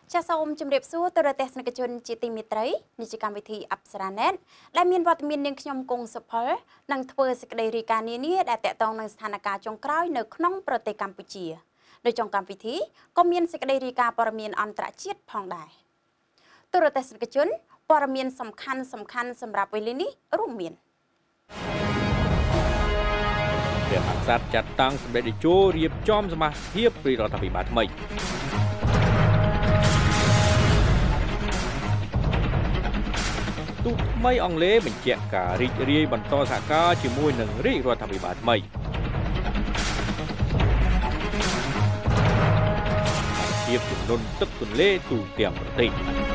ចាសសូមជម្រាបសួរទៅរកទស្សនិកជនជាទីមេត្រីនេះជាកម្មវិធីអប្សរាណេតដែលមានវត្តមាននាងខ្ញុំគង់សុផលនឹងធ្វើសេចក្តីរាយការណ៍នានាដែលតាក់ទងនឹងស្ថានភាពចុងក្រោយនៅក្នុងប្រទេសកម្ពុជានៅtrongកម្មវិធីក៏មានសេចក្តីរាយការណ៍ព័ត៌មានអន្តរជាតិផងដែរទៅរកទស្សនិកជនព័ត៌មានសំខាន់សម្រាប់វេលានេះរួមមានព្រះមហាក្សត្រចាត់តាំងសម្ដេចតេជោរៀបចំសមាជិកពីរដ្ឋាភិបាលថ្មីទូតថ្មីអង់គ្លេសបញ្ជាក់ការរីករាយបន្តសហការជាមួយនឹងរាជរដ្ឋាភិបាលថ្មីភាពជំនន់ទឹកទន្លេទូទាំងប្រទេស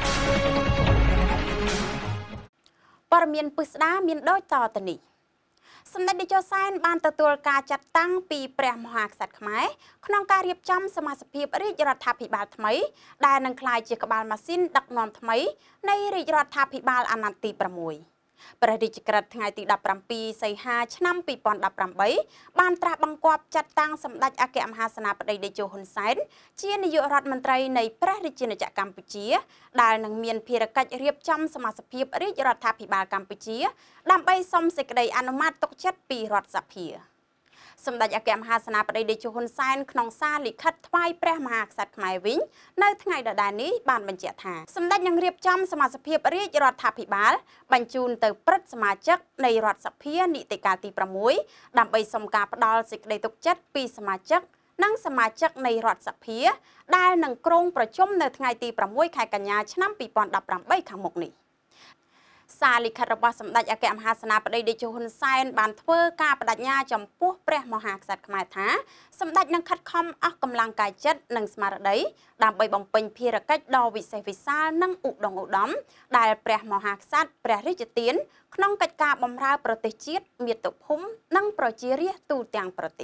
ព័ត៌មានពិស្ដាមានដូចតទៅនេះសម្ដេចតេជោសែនបានទទួលការចាត់តាំងពីព្រះមហាក្សត្រខ្មែរក្នុងការរៀបចំសមាជិករាជរដ្ឋាភិបាលថ្មីដែលនឹងក្លាយជាក្បាលម៉ាស៊ីនដឹកនាំថ្មីនៃរាជរដ្ឋាភិបាលអាណត្តិទី6ព្រះរាជក្រឹត្យថ្ងៃទី17សីហាឆ្នាំ2018បានត្រាស់បង្គាប់ចាត់តាំងសម្ដេចអគ្គមហាសេនាបតីតេជោហ៊ុនសែនជានាយករដ្ឋមន្ត្រីនៃព្រះរាជាណាចក្រកម្ពុជាដែលនឹងមានភារកិច្ចរៀបចំសមាជិករាជរដ្ឋាភិបាលកម្ពុជាដើម្បីសុំសេចក្តីអនុម័តទុកចិត្តពីរដ្ឋសភាសម្ដេចអគ្គមហាសេនាបតីតេជោហ៊ុនសែនក្នុងសារលិខិតថ្វាយព្រះមហាក្សត្រខ្មែរវិញនៅថ្ងៃដដែលនេះបានបញ្ជាក់ថាសម្ដេចនឹងរៀបចំសមាជិករាជរដ្ឋាភិបាលបញ្ជូនទៅព្រឹទ្ធសមាជិកនៃរដ្ឋសភានីតិកាលទី6ដើម្បីសុំការផ្ដល់សេចក្តីទុកចិត្តពីសមាជិកនិងសមាជិកនៃរដ្ឋសភាដែលនឹងក្រុងប្រជុំនៅថ្ងៃទី6ខែកញ្ញាឆ្នាំ2018ខាងមុខនេះសារលិខិតរបស់សម្ដេចអគ្គមហាសេនាបតីតេជោហ៊ុនសែនបានធ្វើការបដិញ្ញាចំពោះព្រះមហាក្សត្រខ្មែរថាសម្ដេចនឹងខិតខំអស់កម្លាំងកាយចិត្តនិងស្មារតីដើម្បីបំពេញភារកិច្ចដ៏វិសេសវិសាលនិងឧត្តមឧត្តមដែលព្រះមហាក្សត្រព្រះរាជទានក្នុងកិច្ចការបម្រើប្រទេសជាតិមាតុភូមិនិងប្រជារាស្ត្រទូទាំងប្រទេស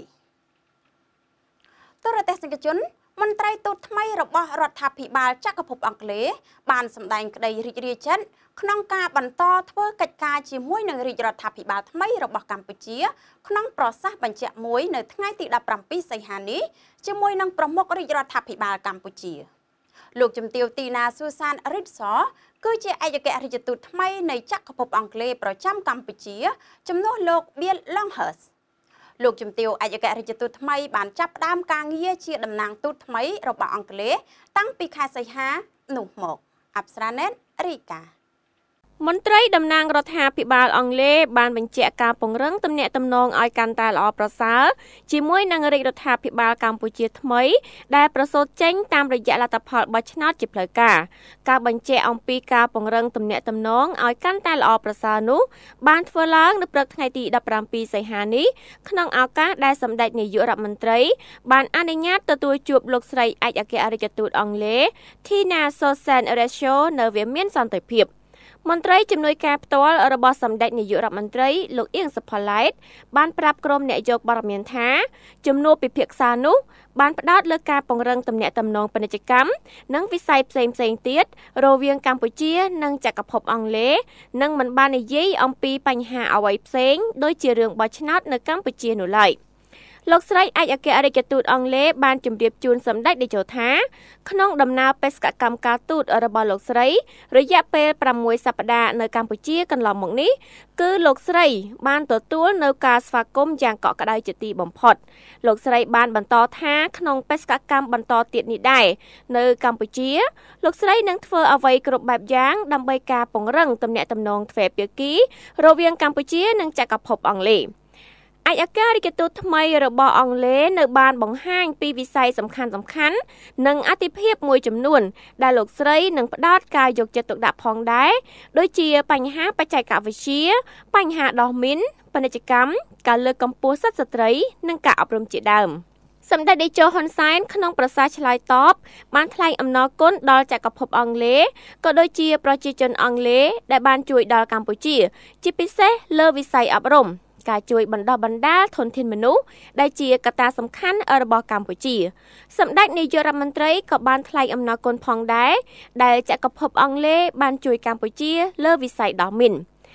ទូរទស្សនិកជនមន្ត្រីទូតថ្មីរបស់រដ្ឋាភិបាលចក្រភពអង់គ្លេសបានសម្ដែងក្តីរីករាយចិត្តក្នុងការបន្តធ្វើកិច្ចការជាមួយនឹងរាជរដ្ឋាភិបាលថ្មីរបស់កម្ពុជាក្នុងប្រសាសន៍បញ្ជាក់មួយនៅថ្ងៃទី17សីហានេះជាមួយនឹងប្រមុខរាជរដ្ឋាភិបាលកម្ពុជាលោកជំទាវទីណាស៊ូសានរីតសគឺជាឯកអគ្គរដ្ឋទូតថ្មីនៃចក្រភពអង់គ្លេសប្រចាំកម្ពុជាជំនួសលោក Bill Longhurstលោកជំទាវឯកអគ្គរដ្ឋទូតថ្មីបានចាប់ផ្ដើមការងារជាតំណាងទូតថ្មីរបស់អង់គ្លេសតាំងពីខែសីហានោះមកអប្សរាណេតរីកាមន្ត្រីតំណាងរដ្ឋាភិបាលអង់គ្លេសបានបញ្ជាក់ការពង្រឹងទំនាក់ទំនងឲ្យកាន់តែល្អប្រសើរជាមួយនឹងរាជរដ្ឋាភិបាលកម្ពុជាថ្មីដែលប្រសូតចេញតាមរយៈលទ្ធផលបោះឆ្នោតជាផ្លូវការបញ្ជាក់អំពីការពង្រឹងទំនាក់ទំនងឲ្យកាន់តែល្អប្រសើរនោះបានធ្វើឡើងនៅព្រឹកថ្ងៃទី17សីហានេះក្នុងឱកាសដែលសម្ដេចនាយករដ្ឋមន្ត្រីបានអនុញ្ញាតទទួលជួបលោកស្រីឯកអគ្គរដ្ឋទូតអង់គ្លេស Tina Susan Ratio នៅវាមានសន្តិភាពមន្ត្រីជំនួយការផ្ទាល់របស់សម្ដេចនាយករដ្ឋមន្ត្រីលោកអៀងសុផល្លែតបានប្រាប់ក្រុមអ្នកយកព័ត៌មានថាជំនួបពិភាក្សានោះបានផ្ដោតលើការពង្រឹងទំនាក់ទំនងពាណិជ្ជកម្មនិងវិស័យផ្សេងទៀតរវាងកម្ពុជានិងចក្រភពអង់គ្លេសនិងមិនបាននិយាយអំពីបញ្ហាអ្វីផ្សេងដូចជារឿងបោះឆ្នោតនៅកម្ពុជានោះឡើយលោកស្រីឯកអគ្គរដ្ឋទូតអង់គ្លេសបានជម្រាបជូនសម្ដេចតេជោថាក្នុងដំណើរបេសកកម្មការទូតរបស់លោកស្រីរយៈពេល6សប្តាហ៍នៅកម្ពុជាកន្លងមកនេះគឺលោកស្រីបានទទួលនៅការស្វាគមន៍យ៉ាងកក់ក្ដៅជាទីបំផុតលោកស្រីបានបន្តថាក្នុងបេសកកម្មបន្តទៀតនេះដែរនៅកម្ពុជាលោកស្រីនឹងធ្វើអ្វីគ្រប់បែបយ៉ាងដើម្បីការពង្រឹងទំនាក់ទំនងទ្វេភាគីរវាងកម្ពុជានិងចក្រភពអង់គ្លេសឯកអគ្គរដ្ឋទូតថ្មីរបស់អង់គ្លេសនៅបានបង្ហាញពីវិស័យសំខាន់និងអាទិភាពមួយចំនួនដែលលោកស្រីនឹងផ្ដោតការយកចិត្តទុកដាក់ផងដែរដូចជាបញ្ហាបច្ចេកវិទ្យាបញ្ហាដោះមីនពាណិជ្ជកម្មការលើកកម្ពស់សិទ្ធិស្ត្រីនិងការអប់រំជាដើមសម្ដេចតេជោហ៊ុនសែនក្នុងប្រសាសន៍ឆ្លើយតបបានថ្លែងអំណរគុណដល់ចក្រភពអង់គ្លេសក៏ដូចជាប្រជាជនអង់គ្លេសដែលបានជួយដល់កម្ពុជាជាពិសេសលើវិស័យអប់រំការជួយបណ្ដុះបណ្ដាលធនធានមនុស្សដែលជាកត្តាសំខាន់របស់កម្ពុជាសម្ដេចនាយករដ្ឋមន្ត្រីក៏បានថ្លែងអំណរគុណផងដែរដែលចក្រភពអង់គ្លេសបានជួយកម្ពុជាលើវិស័យដោះមីន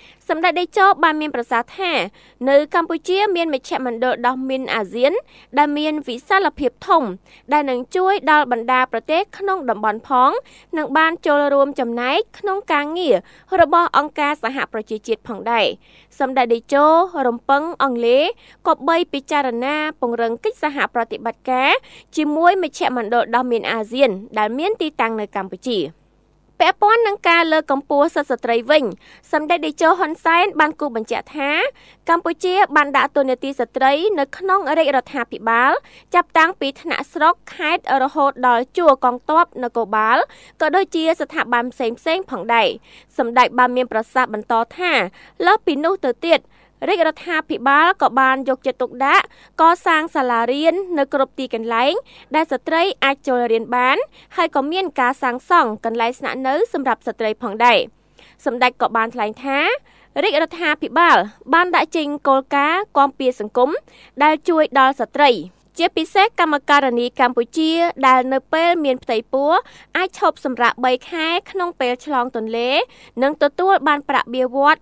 សម្ដេចតេជោបានមានប្រសាសន៍ថានៅកម្ពុជាមានមជ្ឈមណ្ឌលដោះមីនអាស៊ានដែលមានវិសាលភាពធំដែលនឹងជួយដល់បណ្ដាប្រទេសក្នុងតំបន់ផងនិងបានចូលរួមចំណែកក្នុងការងាររបស់អង្គការសហប្រជាជាតិផងដែរសម្ដេចតេជោរំពឹងអង់គ្លេសក៏បីពិចារណាពង្រឹងកិច្ចសហប្រតិបត្តិការជាមួយមជ្ឈមណ្ឌលដោះមីនអាស៊ានដែលមានទីតាំងនៅកម្ពុជាពាក់ព័ន្ធនឹងការលើកកម្ពស់សិទ្ធិស្ត្រីវិញសម្ដេចតេជោហ៊ុនសែនបានគូបញ្ជាក់ថាកម្ពុជាបានដាក់តួនាទីស្ត្រីនៅក្នុងរាជរដ្ឋាភិបាលចាប់តាំងពីថ្នាក់ស្រុកខេត្តរហូតដល់ជួរកងទ័ពនគរបាលក៏ដូចជាស្ថាប័នផ្សេងៗផងដែរសម្ដេចបានមានប្រសាសន៍បន្តថាលើសពីនោះទៅទៀតរាជរដ្ឋាភិបាលក៏បានយកចិត្តទុកដាក់កសាងសាលារៀននៅគ្រប់ទីកន្លែងដែលស្ត្រីអាចចូលរៀនបានហើយក៏មានការសាងសង់កន្លែងស្នាក់នៅសម្រាប់ស្ត្រីផងដែរសម្ដេចក៏បានថ្លែងថារាជរដ្ឋាភិបាលបានដាក់ចេញគោលការណ៍គាំពារសង្គមដែលជួយដល់ស្ត្រីជាពិសេសកម្មការិនីកម្ពុជាដែលនៅពេលមានផ្ទៃពោះអាចឈប់សម្រាក3ខែក្នុងពេលឆ្លងទន្លេនិងទទួលបានប្រាក់បៀវត្ស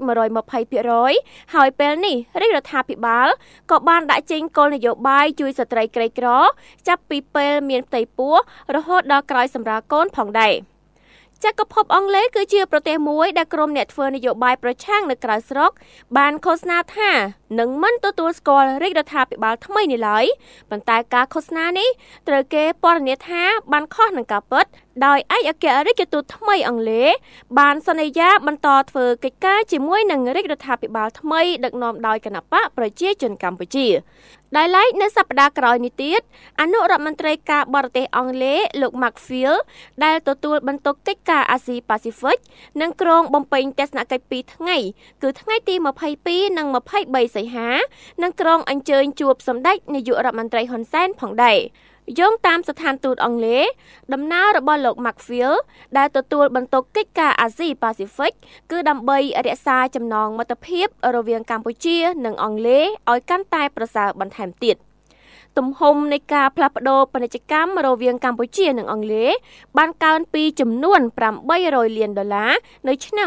120% ហើយពេលនេះរាជរដ្ឋាភិបាលក៏បានដាក់ចេញគោលនយោបាយជួយស្ត្រីក្រីក្រចាប់ពីពេលមានផ្ទៃពោះរហូតដល់ក្រោយសម្រាលកូនផងដែរចក្រភពអង់គ្លេសគឺជាប្រទេសមួយដែលក្រុមអ្នកធ្វើនយោបាយប្រឆាំងនៅក្រៅស្រុកបានឃោសនាថានឹងមិនទទួលស្គាល់រាជរដ្ឋាភិបាលថ្មីនេះឡើយប៉ុន្តែការឃោសនានេះត្រូវគេពណ៌នាថាបានខុសនឹងការពិតដោយឯកអគ្គរដ្ឋទូតថ្មីអង់គ្លេសបានសន្យាបន្តធ្វើកិច្ចការជាមួយនឹងរាជរដ្ឋាភិបាលថ្មីដឹកនាំដោយគណបកប្រជាជនកម្ពុជាដែលឡែកនៅសប្តាហ៍ក្រោយនេះទៀតអនុរដ្ឋមន្ត្រីការបរទេសអង់គ្លេសលោក Mark Field ដែលទទួលបន្ទុកកិច្ចការអាស៊ីប៉ាស៊ីហ្វិកនឹងក្រុងបំពេញទស្សនកិច្ច2ថ្ងៃគឺថ្ងៃទី22និង23សីហានឹងក្រុងអញ្ជើញជួបសម្ដេចនាយករដ្ឋមន្ត្រីហ៊ុនសែនផងដែរយោងតាមស្ថានទូតអង់គ្លេសដំណើររបស់លោក Mark Field ដែលទទួលបន្ទុកកិច្ចការអាស៊ីប៉ាស៊ីហ្វិកគឺដើម្បីរក្សាចំណងមិត្តភាពរវាងកម្ពុជានិងអង់គ្លេសឲ្យកាន់តែប្រសើរបន្ថែមទៀតទំហំនៃការផ្លាស់ប្ដូរពាណិជ្ជកម្មរវាងកម្ពុជានិងអង់គ្លេសបានកើនពីចំនួន$800 លាននៅឆ្នាំ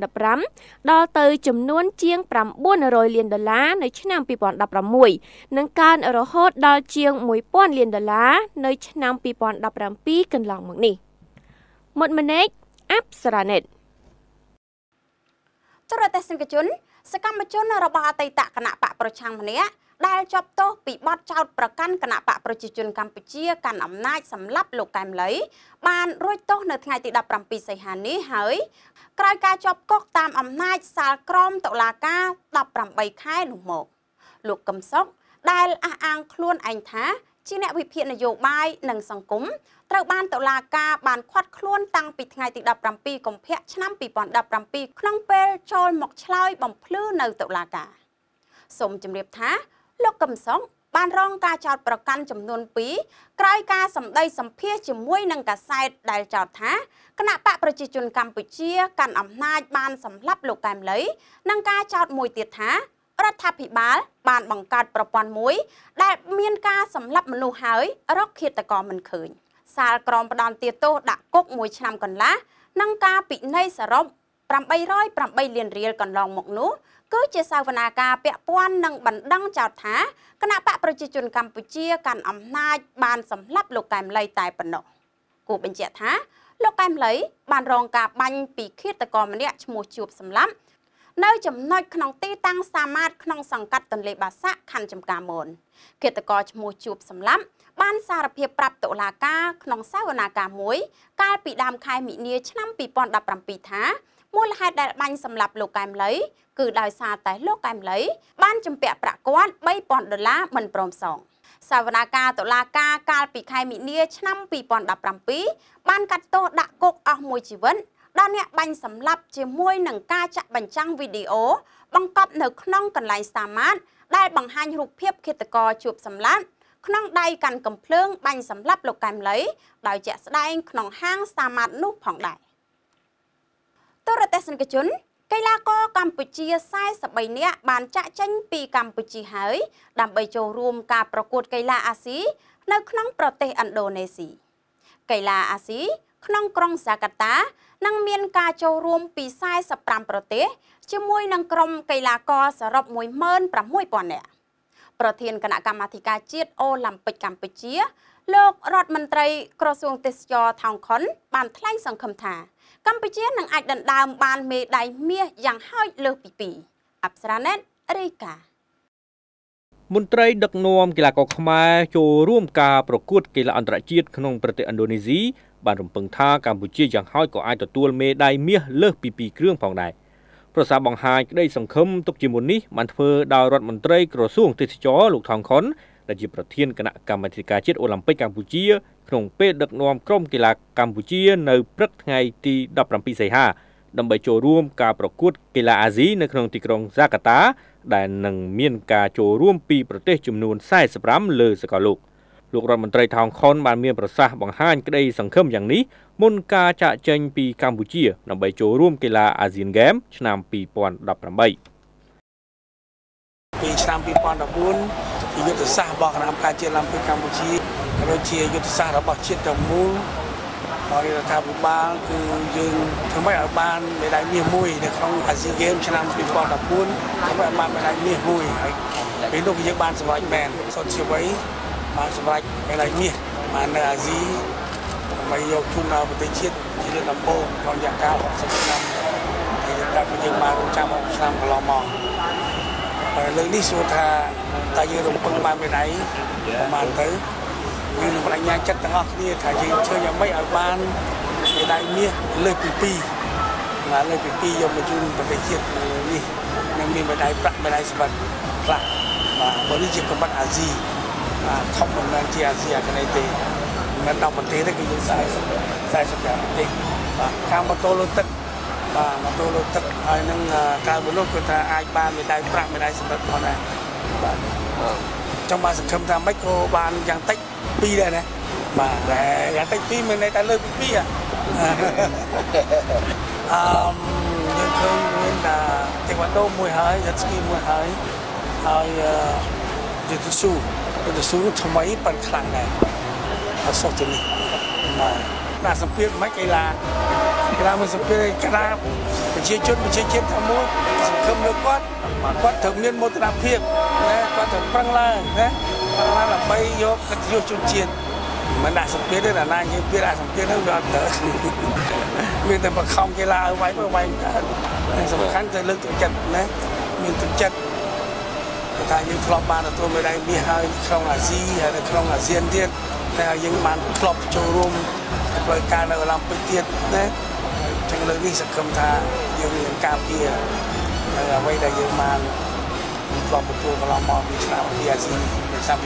2015ដល់ទៅចំនួនជាង$900 លាននៅឆ្នាំ2016និងកើនរហូតដល់ជាង$1000 លាននៅឆ្នាំ2017កន្លងមកនេះមុតមនេកអាប់សារ៉ាណេតទូរទស្សនិកជនសកម្មជនរបស់អតីតគណៈបកប្រឆាំងម្នាក់ដែលជាប់ទោសពីបទចោទប្រកាន់គណៈបកប្រជាជនកម្ពុជាកាន់អំណាចសម្លាប់លោកកែមលីបានរួចទោសនៅថ្ងៃទី17សីហានេះហើយក្រោយការជាប់គុកតាមអំណាចសាលក្រមតុលាការ18ខែនោះមកលោកកឹមសុខដែលអះអាងខ្លួនឯងថាជាអ្នកវិភាគនយោបាយនិងសង្គមត្រូវបានតុលាការបានឃាត់ខ្លួនតាំងពីថ្ងៃទី17កុម្ភៈឆ្នាំ2017ក្នុងពេលចូលមកឆ្លើយបំភ្លឺនៅតុលាការសូមជម្រាបថាលោកកឹមសុខបានរងការចោទប្រកាន់ចំនួន2ក្រោយការសម្ដីសម្ភាសជាមួយនឹងកាសែតដែលចោទថាគណៈបកប្រជាជនកម្ពុជាកាន់អំណាចបានសម្លាប់លោកកែមលីនិងការចោទមួយទៀតថារដ្ឋាភិបាលបានបង្កើតប្រព័ន្ធមួយដែលមានការសម្លាប់មនុស្សហើយរកឃាតករមិនឃើញសាលក្រមផ្ដន្ទាទោសដាក់គុក1ឆ្នាំកន្លះនិងការពិន័យសរុប808 លានរៀលកន្លងមកនោះគឺជាសវនាការពាក់ព័ន្ធនឹងបណ្ដឹងចោទថាគណៈបកប្រជាជនកម្ពុជាកាន់អំណាចបានសម្លាប់លោកកែមលីតែប៉ុណ្ណោះគូបញ្ជាក់ថាលោកកែមលីបានរងការបាញ់ពីឃាតករម្នាក់ឈ្មោះជួបសម្លាប់នៅចំណុចក្នុងទីតាំងសាមាតក្នុងសង្កាត់ទន្លេបាសាក់ខណ្ឌចំការមនឃាតករឈ្មោះជួបសម្លាប់បានសារភាពប្រាប់តុលាការក្នុងសវនាការមួយកាលពីដើមខែមិនិនាឆ្នាំ2017ថាមូលហេតុដែលបាញ់សម្លាប់លោកកែមលីគឺដោយសារតែលោកកែមលីបានជំពាក់ប្រាក់គាត់$3,000មិនព្រមសងសវនាការតុលាការកាលពីខែមិនិនាឆ្នាំ2017បានកាត់ទោសដាក់គុកអស់មួយជីវិតដល់អ្នកបាញ់សម្លាប់ជាមួយនឹងការចាក់បញ្ចាំងវីដេអូបង្កប់នៅក្នុងកន្លែងសាមាតដែលបង្ហាញរូបភាពឃាតករជួបសម្លាប់ក្នុងដៃកាន់កំភ្លើងបាញ់សម្លាប់លោកកែមលីដោយជាក់ស្ដែងក្នុងហាងសាមាតនោះផងដែរទូរទស្សនិកជនកីឡាករកម្ពុជា43នាក់បានចាក់ចេញពីកម្ពុជាហើយដើម្បីចូលរួមការប្រកួតកីឡាអាស៊ីនៅក្នុងប្រទេសឥណ្ឌូនេស៊ីកីឡាអាស៊ីក្នុងក្រុងហ្សាកាតានឹងមានការចូលរួមពី45ប្រទេសជាមួយនឹងក្រុមកីឡាករសរុប 16,000 នាក់ប្រធានគណៈកម្មាធិការជាតិអូឡ িম্প ិកកម្ពុជាលោករដ្ឋមន្ត្រីក្រសួងទេសចរថោងខុនបានថ្លែងសង្ឃឹមថាកម្ពុជានឹងអាចដណ្ដើមបានមេដាយមាសយ៉ាងហោចលើសពី2អប្សរាណេតរីកាមន្ត្រីដឹកនាំកីឡាករខ្មែរចូលរួមការប្រកួតកីឡាអន្តរជាតិក្នុងប្រទេសឥណ្ឌូនេស៊ីបានរំពឹងថាកម្ពុជាយ៉ាងហោចក៏អាចទទួលមេដាយមាសលើសពី2គ្រឿងផងដែរប្រសាបង្ហាញក្តីសង្ឃឹមទុកជាមុននេះបានធ្វើដោយរដ្ឋមន្ត្រីក្រសួងទេសចរលោកថងខុនដែលជាប្រធានគណៈកម្មាធិការជាតិអូឡ িম্প ិកកម្ពុជាក្នុងពេលដឹកនាំក្រុមកីឡាកម្ពុជានៅព្រឹកថ្ងៃទី17សីហាដើម្បីចូលរួមការប្រកួតកីឡាអាស៊ីនៅក្នុងទីក្រុងហ្សាកាតាដែលនឹងមានការចូលរួមពីប្រទេសចំនួន45លើសកលលោកលោករដ្ឋមន្ត្រីថោងខុនបានមានប្រសាសន៍បង្ហាញក្តីសង្ឃឹមយ៉ាងនេះមុនការចាកចេញពីកម្ពុជាដើម្បីចូលរួមកីឡាអាស៊ានហ្គេមឆ្នាំ2018 ពីឆ្នាំ2014យុទ្ធសាស្ត្ររបស់គណៈកម្មការជាតិឡ িম্প ិកកម្ពុជាដូចជាយុទ្ធសាស្ត្ររបស់ជាតិទាំងមូលហើយរដ្ឋាភិបាលគឺយើងធ្វើឲ្យបានមេដាយមាសមួយនៅក្នុងអាស៊ីហ្គេមឆ្នាំ2014ធ្វើឲ្យបានមេដាយមាសមួយហើយពេលនោះយើងបានសម្រេចមែនសុទ្ធជាអ្វីបានសម្រេចមេដាយមាសបាននៅអាស៊ីដើម្បីយកជូនដល់ប្រទេសជាតិជាលើកដំបូងក្នុងរយៈកាល60ឆ្នាំហើយយើងបានរងចាំ60ឆ្នាំកន្លងមកហើយលើកនេះសួរថាតើយើងរំពឹងបានមេដាយប្រហែលទៅយើងនឹងបញ្ញាចិត្តទាំងអស់គ្នាថាយើងធ្វើយ៉ាងម៉េចឲ្យបានមេដាយមាសលើសពី2លើសពី2យកមកជូនប្រទេសជាតិនេះនឹងមានមេដាយប្រាក់មេដាយសម្បត្តិខ្លះបាទបើនេះជាកម្រិតអាស៊ីធំមិនមែនជាអាស៊ីអាគ្នេយ៍ទេមិនដល់ប្រទេសទេគឺយើង45ប្រទេសបាទខាងម៉ូតូលើទឹកបាទម៉ូតូលើទឹកហើយនឹងក្រៅពីនោះគឺថាអាចបានមេដាយប្រាក់មេដាយសម្បត្តិផងដែរបាទចង់បានសង្ឃឹមថាម៉េចក៏បានយ៉ាងតិច2ដែរណាបាទយ៉ាងតិច2មានន័យថាលើសពី2យើងឃើញមានតេក្វាដូមួយហើយយត់ស្គីមួយហើយយុទ្ធស៊ូថ្មីប៉ុន្តែខ្លាំងដែរអត់សុខទៅនេះបាទសម្ពាធមិនកីឡាមួយសម្ពាធកីឡាប្រជាជាតិថាមួយសង្ឃឹមលើគាត់ត្រូវមានមោទនភាពណាគាត់ត្រូវប្រឹងឡើងណាដើម្បីយកកិត្តិយសជូនជាតិមិនដាក់សម្ពាធទេណាយើងពាក្យដាក់សម្ពាធហ្នឹងវាអត់ត្រូវមានតែបខំកីឡាឲ្យវាយកើតសំខាន់ទៅលើកទឹកចិត្តណាមានទឹកចិត្តថាយើងធ្លាប់បានទទួលមេដាយមាសហើយក្នុងអាស៊ីហើយនៅក្នុងអាស៊ានទៀតតែយើងបានធ្លាប់ចូលរួមធ្វើការនៅអូឡ িম্প ិកទៀតណាចឹងលើកនេះសង្ឃឹមថាយើងនឹងការពារអ្វីដែលយើងបានធ្លាប់ទទួលកន្លងមកពីឆ្នាំអាស៊ីនៅឆ្នាំ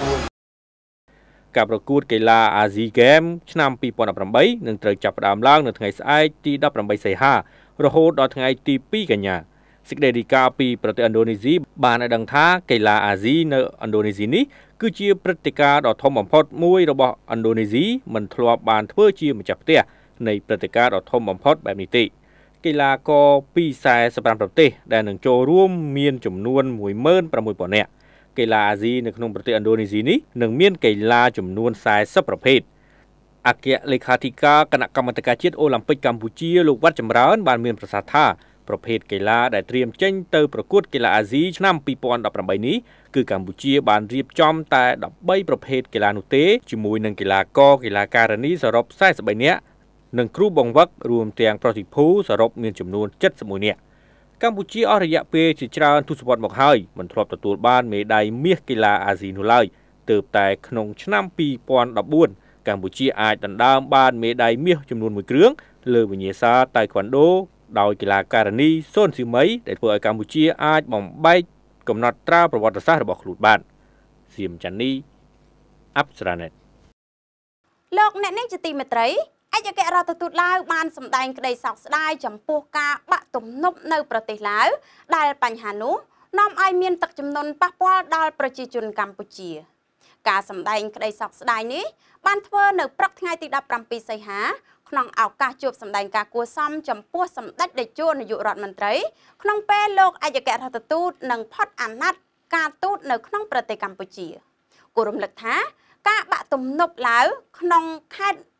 2014 ការប្រកួតកីឡាអាស៊ីហ្គេមឆ្នាំ2018នឹងត្រូវចាប់ផ្ដើមឡើងនៅថ្ងៃស្អែកទី18សីហារហូតដល់ថ្ងៃទី2កញ្ញាសេចក្តីរាយការណ៍ពីប្រទេសឥណ្ឌូនេស៊ីបានឲ្យដឹងថាកីឡាអាស៊ីនៅឥណ្ឌូនេស៊ីនេះគឺជាព្រឹត្តិការណ៍ដ៏ធំបំផុតមួយរបស់ឥណ្ឌូនេស៊ីមិនធ្លាប់បានធ្វើជាម្ចាស់ផ្ទះនៃព្រឹត្តិការណ៍ដ៏ធំបំផុតបែបនេះទេកីឡាករពី45ប្រទេសដែលនឹងចូលរួមមានចំនួន 16,000 នាក់កីឡាអាស៊ីនៅក្នុងប្រទេសឥណ្ឌូនេស៊ីនេះនឹងមានកីឡាចំនួន40ប្រភេទអគ្គលេខាធិការគណៈកម្មាធិការជាតិអូឡ িম্প ិកកម្ពុជាលោកវត្តចម្រើនបានមានប្រសាសន៍ថាប្រភេទកីឡាដែលត្រៀមចេញទៅប្រកួតកីឡាអាស៊ីឆ្នាំ2018នេះគឺកម្ពុជាបានរៀបចំតែ13ប្រភេទកីឡានោះទេជាមួយនឹងកីឡាករកីឡាការិនីសរុប43នាក់និងគ្រូបង្វឹករួមទាំងប្រតិភូសរុបមានចំនួន71នាក់កម្ពុជាអស់រយៈពេលជាច្រើនទសវត្សរ៍មកហើយមិនធ្លាប់ទទួលបានមេដាយមាសកីឡាអាស៊ីនោះឡើយទើបតែក្នុងឆ្នាំ2014កម្ពុជាអាចដណ្ដើមបានមេដាយមាសចំនួន1គ្រឿងលើវិញ្ញាសាតៃក្វាន់ដូដោយកីឡាការិនីសូនស៊ីមីដែលធ្វើឲ្យកម្ពុជាអាចបំបែកកំណត់ត្រាប្រវត្តិសាស្ត្ររបស់ខ្លួនបានសៀមច័ន្ទនីអប្សរាណេតលោកអ្នកនាងជាទីមេត្រីអគ្គរដ្ឋទូតឡាវបានសម្ដែងក្តីសោកស្ដាយចំពោះការបាក់ទំនប់នៅប្រទេសឡាវដែលបញ្ហានោះនាំឲ្យមានទឹកជំនន់ប៉ះពាល់ដល់ប្រជាជនកម្ពុជាការសម្ដែងក្តីសោកស្ដាយនេះបានធ្វើនៅព្រឹកថ្ងៃទី17សីហាក្នុងឱកាសជួបសម្ដែងការគួរសមចំពោះសម្ដេចតេជោនាយករដ្ឋមន្ត្រីក្នុងពេលលោកអគ្គរដ្ឋទូតនិងផុតអាណត្តិការទូតនៅក្នុងប្រទេសកម្ពុជាគួររំលឹកថាការបាក់ទំនប់ឡាវក្នុងខេត្ត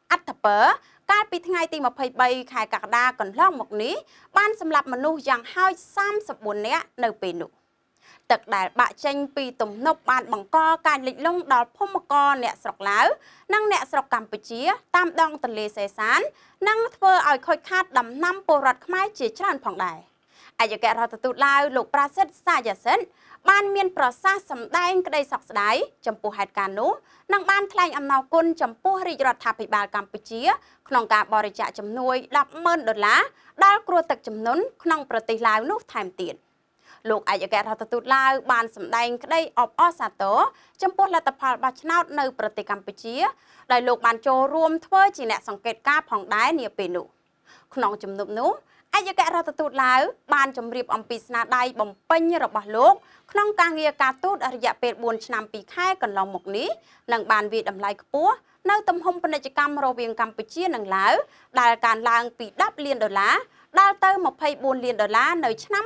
អត្តពើកាលពីថ្ងៃទី23ខែកក្កដាកន្លងមកនេះបានសម្លាប់មនុស្សយ៉ាងហោច34នាក់នៅពេលនោះទឹកដែលបាក់ចេញពីទំនប់បានបង្កការលិចលង់ដល់ភូមិករអ្នកស្រុកឡាវនិងអ្នកស្រុកកម្ពុជាតាមដងទន្លេសេសាននិងធ្វើឲ្យខូចខាតដំណាំពលរដ្ឋខ្មែរជាច្រើនផងដែរអគ្គរដ្ឋទូតឡាវលោកប្រាសិទ្ធសាយាសិនបានមានប្រសាសន៍សម្ដែងក្តីសោកស្ដាយចំពោះហេតុការណ៍នោះនិងបានថ្លែងអំណរគុណចំពោះរាជរដ្ឋាភិបាលកម្ពុជាក្នុងការបរិច្ចាគជំនួយ$10,000ដល់គ្រោះទឹកជំនន់ក្នុងប្រទេសឡាវនោះថែមទៀតលោកអគ្គរដ្ឋទូតឡាវបានសម្ដែងក្តីអបអរសាទរចំពោះលទ្ធផលបោះឆ្នោតនៅប្រទេសកម្ពុជាដោយលោកបានចូលរួមធ្វើជាអ្នកសង្កេតការណ៍ផងដែរនាពេលនោះក្នុងជំនុំនោះអគ្គរដ្ឋទូតឡាវបានជម្រាបអំពីស្នាដៃបំពេញរបស់លោកក្នុងការងារការទូតរយៈពេល4ឆ្នាំ2ខែកន្លងមកនេះនិងបានវាយតម្លៃខ្ពស់នៅទំហំពាណិជ្ជកម្មរវាងកម្ពុជានិងឡាវដែលកើនឡើងពី$10 លានដល់ទៅ$24 លាននៅឆ្នាំ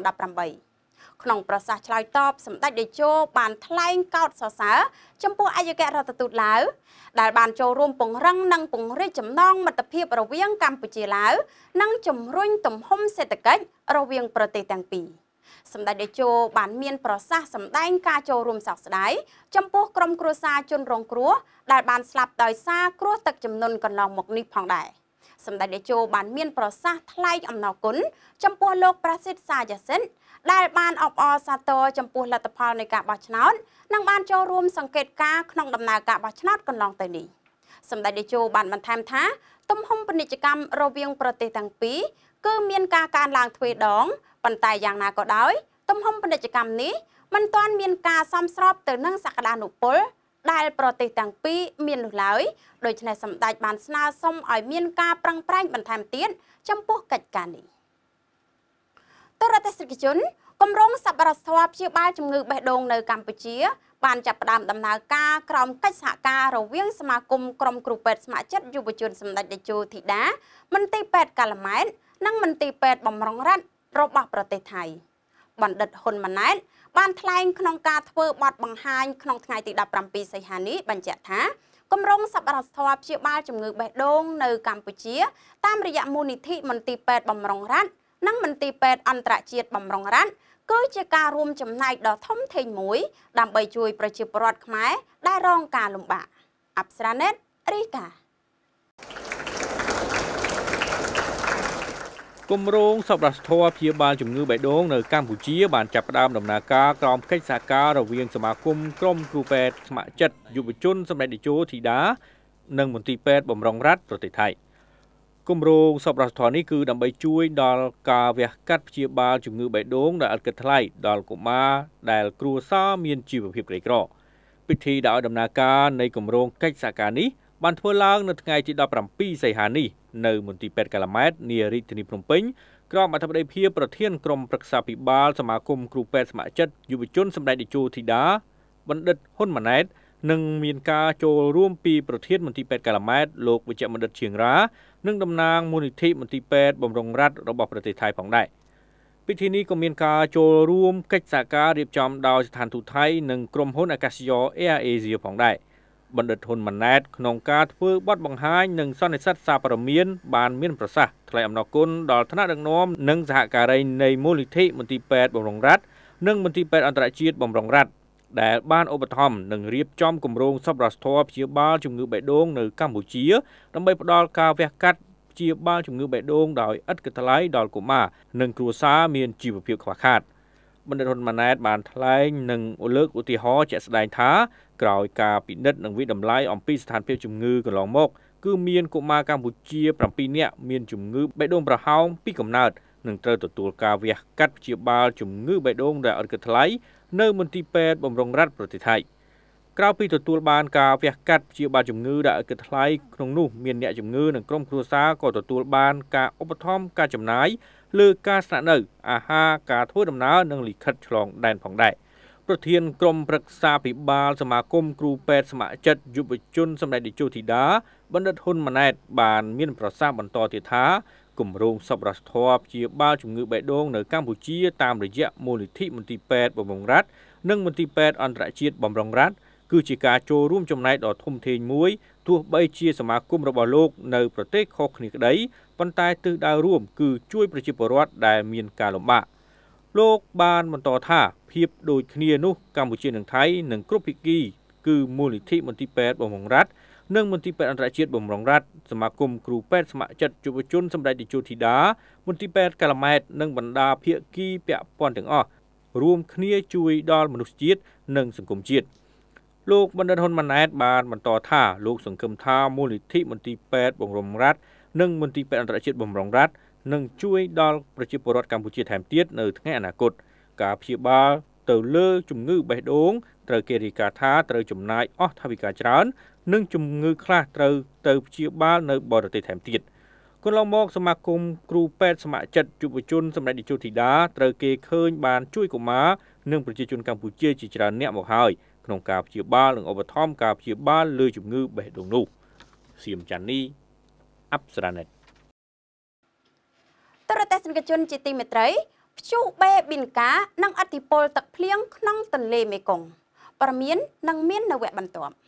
2018ក្នុងប្រសាសន៍ឆ្លើយតបសម្ដេចតេជោបានថ្លែងកោតសរសើរចំពោះអគ្គរដ្ឋទូតឡាវដែលបានចូលរួមពង្រឹងនិងពង្រីកចំណងមិត្តភាពរវាងកម្ពុជាឡាវនិងជំរុញទំហំសេដ្ឋកិច្ចរវាងប្រទេសទាំងពីរសម្ដេចតេជោបានមានប្រសាសន៍សម្ដែងការចូលរួមសោកស្ដាយចំពោះក្រុមគ្រួសារជនរងគ្រោះដែលបានស្លាប់ដោយសារគ្រោះទឹកជំនន់កន្លងមកនេះផងដែរសម្ដេចតេជោបានមានប្រសាសន៍ថ្លែងអំណរគុណចំពោះលោកប្រាសិទ្ធសាយាសិនដែលបានអបអរសាទរចំពោះលទ្ធផលនៃការបោះឆ្នោតនិងបានចូលរួមសង្កេតការណ៍ក្នុងដំណើរការបោះឆ្នោតកន្លងទៅនេះសម្ដេចតេជោបានបន្ថែមថាទំហំពាណិជ្ជកម្មរវាងប្រទេសទាំងពីរគឺមានការកើនឡើងទ្វេដងប៉ុន្តែយ៉ាងណាក៏ដោយទំហំពាណិជ្ជកម្មនេះមិនទាន់មានការសមស្របទៅនឹងសក្តានុពលដែលប្រទេសទាំងពីរមាននោះឡើយដូច្នេះសម្ដេចបានស្នើសុំឲ្យមានការប្រឹងប្រែងបន្ថែមទៀតចំពោះកិច្ចការនេះទរទេសនិកជនគម្រោងសប្បុរសធម៌ព្យាបាលជំងឺបេះដូងនៅកម្ពុជាបានចាប់ផ្ដើមដំណើរការក្រោមកិច្ចសហការរវាងសមាគមក្រុមគ្រូពេទ្យស្ម័គ្រចិត្តយុវជនសម្ដេចតេជោធីតាមន្ទីរពេទ្យកាល់ម៉ែតនិងមន្ទីរពេទ្យបំរុងរដ្ឋរបស់ប្រទេសថៃបណ្ឌិតហ៊ុនម៉ាណែតបានថ្លែងក្នុងការធ្វើបទបង្ហាញក្នុងថ្ងៃទី17សីហានេះបញ្ជាក់ថាគម្រោងសប្បុរសធម៌ព្យាបាលជំងឺបេះដូងនៅកម្ពុជាតាមរយៈមូលនិធិមន្ទីរពេទ្យបំរុងរដ្ឋនិងមន្ទីរពេទ្យអន្តរជាតិបំរុងរដ្ឋគឺជាការរួមចំណែកដ៏ធំធេងមួយដើម្បីជួយប្រជាពលរដ្ឋខ្មែរដែលរងការលំបាកអប្សរាណេតរីកាគម្រោងសប្បុរសធម៌ព្យាបាលជំងឺបេះដូងនៅកម្ពុជាបានចាប់ផ្ដើមដំណើរការក្រោមកិច្ចសហការរវាងសមាគមក្រុមគ្រូពេទ្យស្ម័គ្រចិត្តយុវជនសម្ដេចតេជោធីតានិងមន្ទីរពេទ្យបំរុងរដ្ឋប្រទេសថៃគម្រោងសប្បុរសធម៌នេះគឺដើម្បីជួយដល់ការវះកាត់ព្យាបាលជំងឺបេះដូងដែលឥតគិតថ្លៃដល់កុមារដែលគ្រួសារមានជីវភាពក្រីក្រពិធីដោយដំណើរការនៃគម្រោងកិច្ចសហការនេះបានធ្វើឡើងនៅថ្ងៃទី17សីហានេះនៅមន្ទីរពេទ្យកាល់ម៉ែតនារាជធានីភ្នំពេញក្រោមអធិបតីភាពប្រធានក្រុមប្រឹក្សាភិបាលសមាគមគ្រូពេទ្យស្ម័គ្រចិត្តយុវជនសម្ដេចតេជោធីតាបណ្ឌិតហ៊ុនម៉ាណែតនិងមានការចូលរួមពីប្រធានមន្ទីរពេទ្យកាល់ម៉ែតលោកវិជ្ជបណ្ឌិតឈៀងរ៉ានិងតំណាងមូលនិធិមន្ទីរពេទ្យបំរុងរដ្ឋរបស់ប្រទេសថៃផងដែរពិធីនេះក៏មានការចូលរួមកិច្ចសហការរៀបចំដោយស្ថានទូតថៃនិងក្រុមហ៊ុនអាកាសចរ Air Asia ផងដែរបណ្ឌិតហ៊ុនម៉ាណែតក្នុងការធ្វើបទបង្ហាញនិងសន្និសីទសារព័ត៌មានបានមានប្រសាសន៍ថ្លែងអំណរគុណដល់ថ្នាក់ដឹកនាំនិងសហការីនៃមូលនិធិមន្ទីរពេទ្យបំរុងរដ្ឋនិងមន្ទីរពេទ្យអន្តរជាតិបំរុងរដ្ឋដែលបានឧបត្ថម្ភនិងរៀបចំគម្រោងសប្បុរសធម៌ព្យាបាលជំងឺបេះដូងនៅកម្ពុជាដើម្បីផ្ដល់ការវះកាត់ព្យាបាលជំងឺបេះដូងដោយឥតគិតថ្លៃដល់កុមារនិងគ្រួសារមានជីវភាពខ្វះខាតបណ្ឌិតហ៊ុនម៉ាណែតបានថ្លែងនិងលើកឧទាហរណ៍ជាក់ស្ដែងថាក្រោយការពិនិត្យនិងវិតម្លៃអំពីស្ថានភាពជំងឺកន្លងមកគឺមានកុមារកម្ពុជា7នាក់មានជំងឺបេះដូងប្រហោងពីកំណើតនិងត្រូវទទួលការវះកាត់ព្យាបាលជំងឺបេះដូងដែលឥតគិតថ្លៃនៅមន្ទីរពេទ្យបំរុងរដ្ឋប្រទេសថៃក្រៅពីទទួលបានការវះកាត់ព្យាបាលជំងឺដែលឥតគិតថ្លៃក្នុងនោះមានអ្នកជំងឺនិងក្រុមគ្រួសារក៏ទទួលបានការឧបត្ថម្ភការចំណាយលើការស្នាក់នៅអាហារការធ្វើដំណើរនិងលិខិតឆ្លងដែនផងដែរប្រធានក្រុមប្រឹក្សាភិបាលសមាគមគ្រូពេទ្យស្ម័គ្រចិត្តយុវជនសម្ដេចតេជោធីតាបណ្ឌិតហ៊ុនម៉ាណែតបានមានប្រសាសន៍បន្តទៀតថាគម្រោងសប្បុរសធម៌ព្យាបាលជំងឺបេះដូងនៅកម្ពុជាតាមរយៈមូលនិធិមន្ទីរពេទ្យបំរុងរដ្ឋនិងមន្ទីរពេទ្យអន្តរជាតិបំរុងរដ្ឋគឺជាការចូលរួមចំណែកដ៏ធំធេងមួយទោះបីជាសមាគមរបស់លោកនៅប្រទេសខុសគ្នាក្តីប៉ុន្តែទិសដៅរួមគឺជួយប្រជាពលរដ្ឋដែលមានការលំបាកលោកបានបន្តថាភាពដូចគ្នានោះកម្ពុជានិងថៃនិងគ្រប់ភាគីគឺមូលនិធិមន្ទីរពេទ្យបម្រុងរដ្ឋនិងមន្ទីរពេទ្យអន្តរជាតិបម្រុងរដ្ឋសមាគមគ្រូពេទ្យស្ម័គ្រចិត្តយុវជនសម្ដេចតេជោធីតាមន្ទីរពេទ្យកាឡាម៉ែតនិងបណ្ដាភាគីពាក់ព័ន្ធទាំងអស់រួមគ្នាជួយដល់មនុស្សជាតិនិងសង្គមជាតិលោកបណ្ឌិតហ៊ុនម៉ាណែតបានបន្តថាលោកសង្ឃឹមថាមូលនិធិមន្ទីរពេទ្យបម្រុងរដ្ឋនិងមន្ទីរពេទ្យអន្តរជាតិបម្រុងរដ្ឋនឹងជួយដល់ប្រជាពលរដ្ឋកម្ពុជាថែមទៀតនៅថ្ងៃអនាគតការព្យាបាលទៅលើជំងឺបេះដូងត្រូវគេរាយការណ៍ថាត្រូវចំណាយអស់ថវិកាច្រើននិងជំងឺខ្លះត្រូវទៅព្យាបាលនៅបរទេសថែមទៀតកន្លងមកសមាគមគ្រូពេទ្យស្ម័គ្រចិត្តយុវជនសម្ដេចតេជោធីតាត្រូវគេឃើញបានជួយកុមារនិងប្រជាជនកម្ពុជាជាច្រើនអ្នកមកហើយក្នុងការព្យាបាលនិងឧបត្ថម្ភការព្យាបាលលើជំងឺបេះដូងនោះសៀមច័ន្ទនីអប្សរាណេតទរទេសនិកជនជាទីមេត្រីព្យុះបេប៊ីនកានិងអតិពលទឹកភ្លៀងក្នុងទន្លេមេគង្គព័ត៌មាននឹងមាននៅវគ្គបន្ទាប់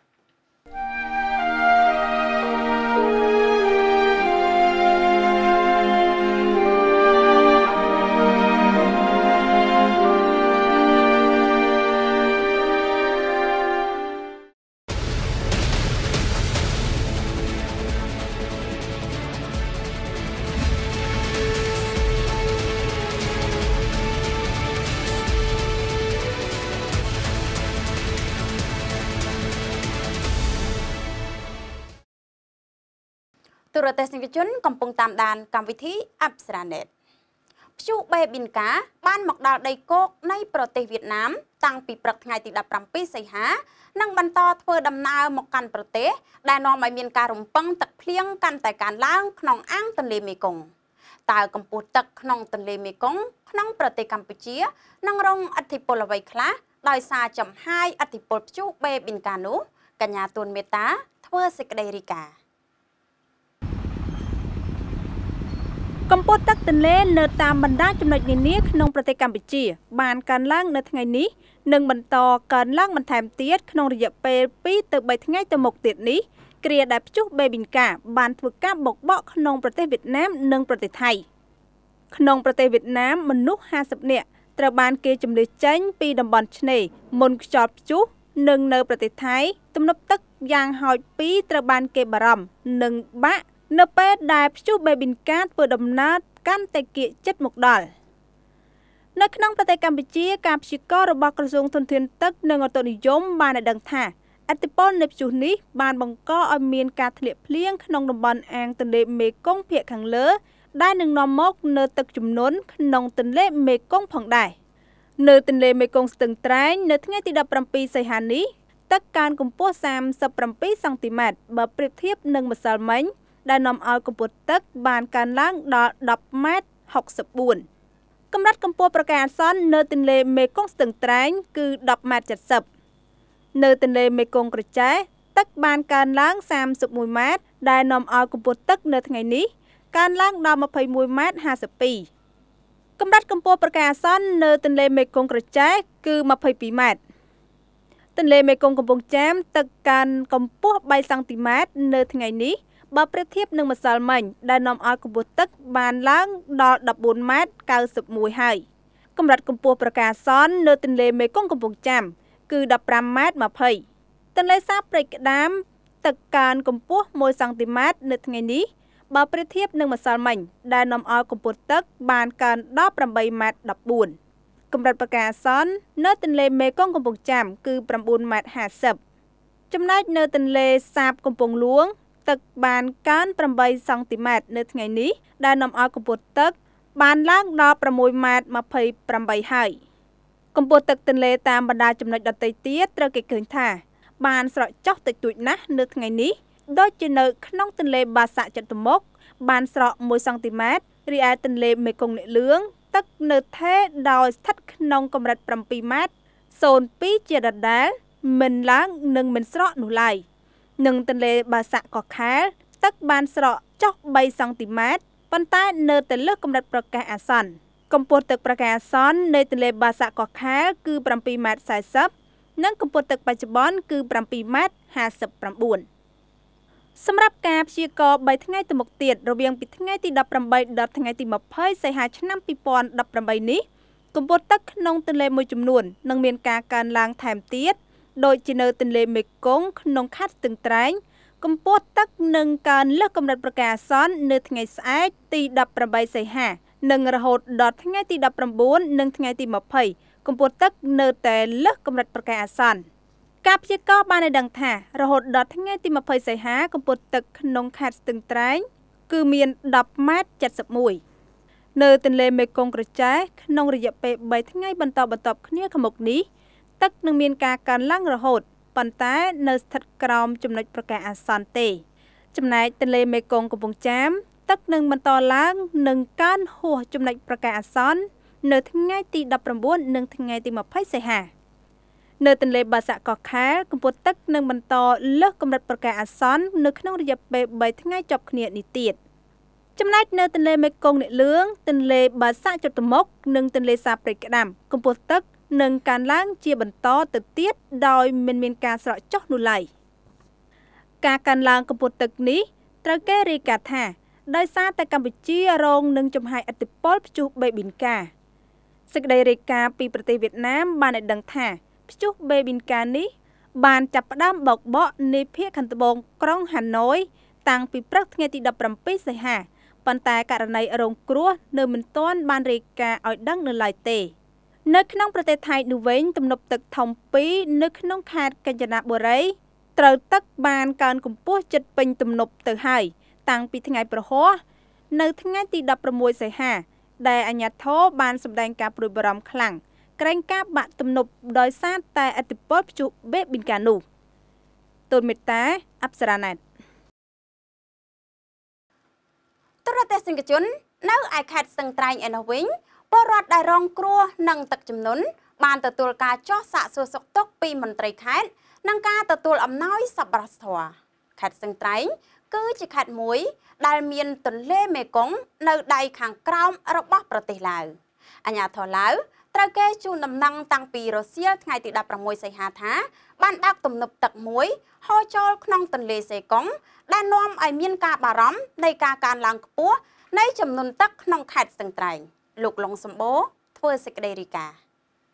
ទូរទស្សនិកជនកំពុងតាមដានកម្មវិធីអប្សរាណេតព្យុះបេប៊ីនកាបានមកដល់ដីគោកនៃប្រទេសវៀតណាមតាំងពីព្រឹកថ្ងៃទី17សីហានិងបន្តធ្វើដំណើរមកកាន់ប្រទេសដែលនាំឲ្យមានការរំពឹងទឹកភ្លៀងកាន់តែកើនឡើងក្នុងអាងទន្លេមេគង្គតើកម្ពស់ទឹកក្នុងទន្លេមេគង្គក្នុងប្រទេសកម្ពុជានឹងរងឥទ្ធិពលអ្វីខ្លះដោយសារចំហាយឥទ្ធិពលព្យុះបេប៊ីនកានោះកញ្ញាទួនមេតាធ្វើសេចក្តីរាយការណ៍កម្ពស់ទឹកទន្លេនៅតាមបណ្ដាចំណុចនានាក្នុងប្រទេសកម្ពុជាបានកើនឡើងនៅថ្ងៃនេះនិងបន្តកើនឡើងបន្ថែមទៀតក្នុងរយៈពេល2ទៅ3ថ្ងៃទៅមុខទៀតនេះគ្រាដែលព្យុះបេប៊ីនកាបានធ្វើការបុកបកក្នុងប្រទេសវៀតណាមនិងប្រទេសថៃក្នុងប្រទេសវៀតណាមមនុស្ស50នាក់ត្រូវបានគេជម្លៀសចេញពីតំបន់ឆ្នេរមុនខ្យល់ព្យុះនិងនៅប្រទេសថៃទំនប់ទឹកយ៉ាងហោច2ត្រូវបានគេបារម្ភនិងបាក់នៅពេលដែលព្យុះបេប៊ីនកាធ្វើដំណើរកាន់តែគៀកជិតមកដល់នៅក្នុងប្រទេសកម្ពុជាការព្យាករណ៍របស់ក្រសួងធនធានទឹកនិងឧតុនិយមបានឲ្យដឹងថាឥទ្ធិពលនៃព្យុះនេះបានបង្កឲ្យមានការធ្លាក់ភ្លៀងក្នុងតំបន់អាងទន្លេមេគង្គភាគខាងលើដែលនឹងនាំមកនៅទឹកជំនន់ក្នុងទន្លេមេគង្គផងដែរនៅទន្លេមេគង្គស្ទឹងត្រែងនៅថ្ងៃទី17សីហានេះទឹកកើនកម្ពស់37សង់ទីម៉ែត្របើប្រៀបធៀបនឹងម្សិលមិញដែលនាំឲ្យកម្ពស់ទឹកបានកើនឡើងដល់10ម៉ែត្រ64កម្រិតកម្ពស់ប្រកាសអាសន្ននៅទន្លេមេគង្គស្ទឹងត្រែងគឺ10ម៉ែត្រ70នៅទន្លេមេគង្គក្រចេះទឹកបានកើនឡើង31ម៉ែត្រដែលនាំឲ្យកម្ពស់ទឹកនៅថ្ងៃនេះកើនឡើងដល់21ម៉ែត្រ52កម្រិតកម្ពស់ប្រកាសអាសន្ននៅទន្លេមេគង្គក្រចេះគឺ22ម៉ែត្រទន្លេមេគង្គកំពង់ចាមទឹកកើនកម្ពស់3សង់ទីម៉ែត្រនៅថ្ងៃនេះបើប្រៀបធៀបនឹងម្សិលមិញដែលនាំឲ្យកម្ពស់ទឹកបានឡើងដល់14ម៉ែត្រ91ហើយកម្រិតកម្ពស់ប្រកាសអាសន្ននៅទន្លេមេគង្គកំពង់ចាមគឺ15ម៉ែត្រ20ទន្លេសាបព្រែកក្តាមទឹកកើនកម្ពស់1សង់ទីម៉ែត្រនៅថ្ងៃនេះបើប្រៀបធៀបនឹងម្សិលមិញដែលនាំឲ្យកម្ពស់ទឹកបានកើនដល់8ម៉ែត្រ14កម្រិតប្រកាសអាសន្ននៅទន្លេមេគង្គកំពង់ចាមគឺ9ម៉ែត្រ50ចំណែកនៅទន្លេសាបកំពង់ហ្លួងទឹកបានកើន8សង់ទីម៉ែត្រនៅថ្ងៃនេះដែលនាំឲ្យកម្ពស់ទឹកបានឡើងដល់6ម៉ែត្រ28ហើយកម្ពស់ទឹកទន្លេតាមបណ្ដាចំណុចដទៃទៀតត្រូវគេឃើញថាបានស្រកចុះតិចតួចណាស់នៅថ្ងៃនេះដូចជានៅក្នុងទន្លេបាសាក់ចតុមុខបានស្រក1សង់ទីម៉ែត្ររីឯទន្លេមេគង្គអ្នកលឿងទឹកនៅថេរដោយស្ថិតក្នុងកម្រិត7ម៉ែត្រ02ជាដដែលមិនឡើងនិងមិនស្រកនោះឡើយនឹងទន្លេបាសាក់កោះខែលទឹកបានស្រកចុះ3សង់ទីម៉ែត្រប៉ុន្តែនៅតែលើសកម្រិតប្រកាសអាសន្នកម្ពស់ទឹកប្រកាសអាសន្ននៃទន្លេបាសាក់កោះខែលគឺ7ម៉ែត្រ40 និងកម្ពស់ទឹកបច្ចុប្បន្នគឺ7.59 ម៉ែត្រសម្រាប់ការព្យាករណ៍3ថ្ងៃទៅមុខទៀតរវាងពីថ្ងៃទី18ដល់ថ្ងៃទី20សីហាឆ្នាំ2018នេះកម្ពស់ទឹកក្នុងទន្លេមួយចំនួននឹងមានការកើនឡើងថែមទៀតដូចជានៅទន្លេមេគង្គក្នុងខេត្តស្ទឹងត្រែងកម្ពស់ទឹកនឹងកើនលើសកម្រិតប្រកាសអាសន្ននៅថ្ងៃស្អែកទី18សីហានិងរហូតដល់ថ្ងៃទី19និងថ្ងៃទី20កម្ពស់ទឹកនៅតែលើសកម្រិតប្រកាសអាសន្នការព្យាករណ៍បានឲ្យដឹងថារហូតដល់ថ្ងៃទី20សីហាកម្ពស់ទឹកក្នុងខេត្តស្ទឹងត្រែងគឺមាន10.71 ម៉ែត្រនៅទន្លេមេគង្គក្រចេះក្នុងរយៈពេល3ថ្ងៃបន្តគ្នាខាងមុខនេះទឹកនឹងមានការកើនឡើងរហូតប៉ុន្តែនៅស្ថិតក្រោមចំណុចប្រកាសអាសន្នទេចំណែកទន្លេមេគង្គកំពង់ចាមទឹកនឹងបន្តឡើងនិងកើនហួសចំណុចប្រកាសអាសន្ននៅថ្ងៃទី19និងថ្ងៃទី20សីហានៅទន្លេបាសាក់កោះខេលកម្ពស់ទឹកនឹងបន្តលើសកម្រិតប្រកាសអាសន្ននៅក្នុងរយៈពេល3ថ្ងៃជាប់គ្នានេះទៀតចំណែកនៅទន្លេមេគង្គអ្នកលឿងទន្លេបាសាក់ចតុមុខនិងទន្លេសាបព្រៃក្តាមកម្ពស់ទឹកនឹងកើនឡើងជាបន្តទៅទៀតដោយមិនមានការស្រកចុះនោះឡើយការកើនឡើងកម្ពស់ទឹកនេះត្រូវគេរាយការណ៍ថាដោយសារតែកម្ពុជារងនឹងចំហាយឥទ្ធិពលព្យុះបេប៊ីនកាសេចក្តីរាយការណ៍ពីប្រទេសវៀតណាមបានឲ្យដឹងថាព្យុះបេប៊ីនកានេះបានចាប់ផ្ដើមបោកបក់នៃភាគខាងត្បូងក្រុងហាណូយតាំងពីព្រឹកថ្ងៃទី17សីហាប៉ុន្តែករណីរងគ្រោះនៅមិនទាន់បានរាយការណ៍ឲ្យដឹងនៅឡើយទេនៅក្នុងប្រទេសថៃនោះវិញទំនប់ទឹកធំ2នៅក្នុងខេត្តកញ្ចនបុរីត្រូវទឹកបានកើនកម្ពស់ជិតពេញទំនប់ទៅហើយតាំងពីថ្ងៃប្រហោះនៅថ្ងៃទី16សីហាដែលអាជ្ញាធរបានសម្ដែងការព្រួយបារម្ភខ្លាំងក្រែងការបាក់ទំនប់ដោយសារតែឥទ្ធិពលព្យុះបេប៊ីនកានោះទូនមេតាអប្សរាណែតទូរទស្សនិកជននៅឯខេត្តស្ទឹងត្រែងឯនោះវិញពលរដ្ឋដែលរងគ្រោះនឹងទឹកជំនន់បានទទួលការចោះសាកសួរសុខទុក្ខពីមន្ត្រីខេត្តនិងការទទួលអំណោយសប្បុរសធម៌ខេត្តស្ទឹងត្រែងគឺជាខេត្តមួយដែលមានទន្លេមេគង្គនៅដៃខាងក្រោមរបស់ប្រទេសឡាវអាជ្ញាធរឡាវត្រូវគេជូនដំណឹងតាំងពីរសៀលថ្ងៃទី16សីហាថាបានដាក់ទំនប់ទឹកមួយហូរចូលក្នុងទន្លេសេកុងដែលនាំឲ្យមានការបារម្ភនៃការកើនឡើងខ្ពស់នៃចំនួនទឹកក្នុងខេត្តស្ទឹងត្រែងលោកឡុងសម្បូរធ្វើសេចក្តីរាយការណ៍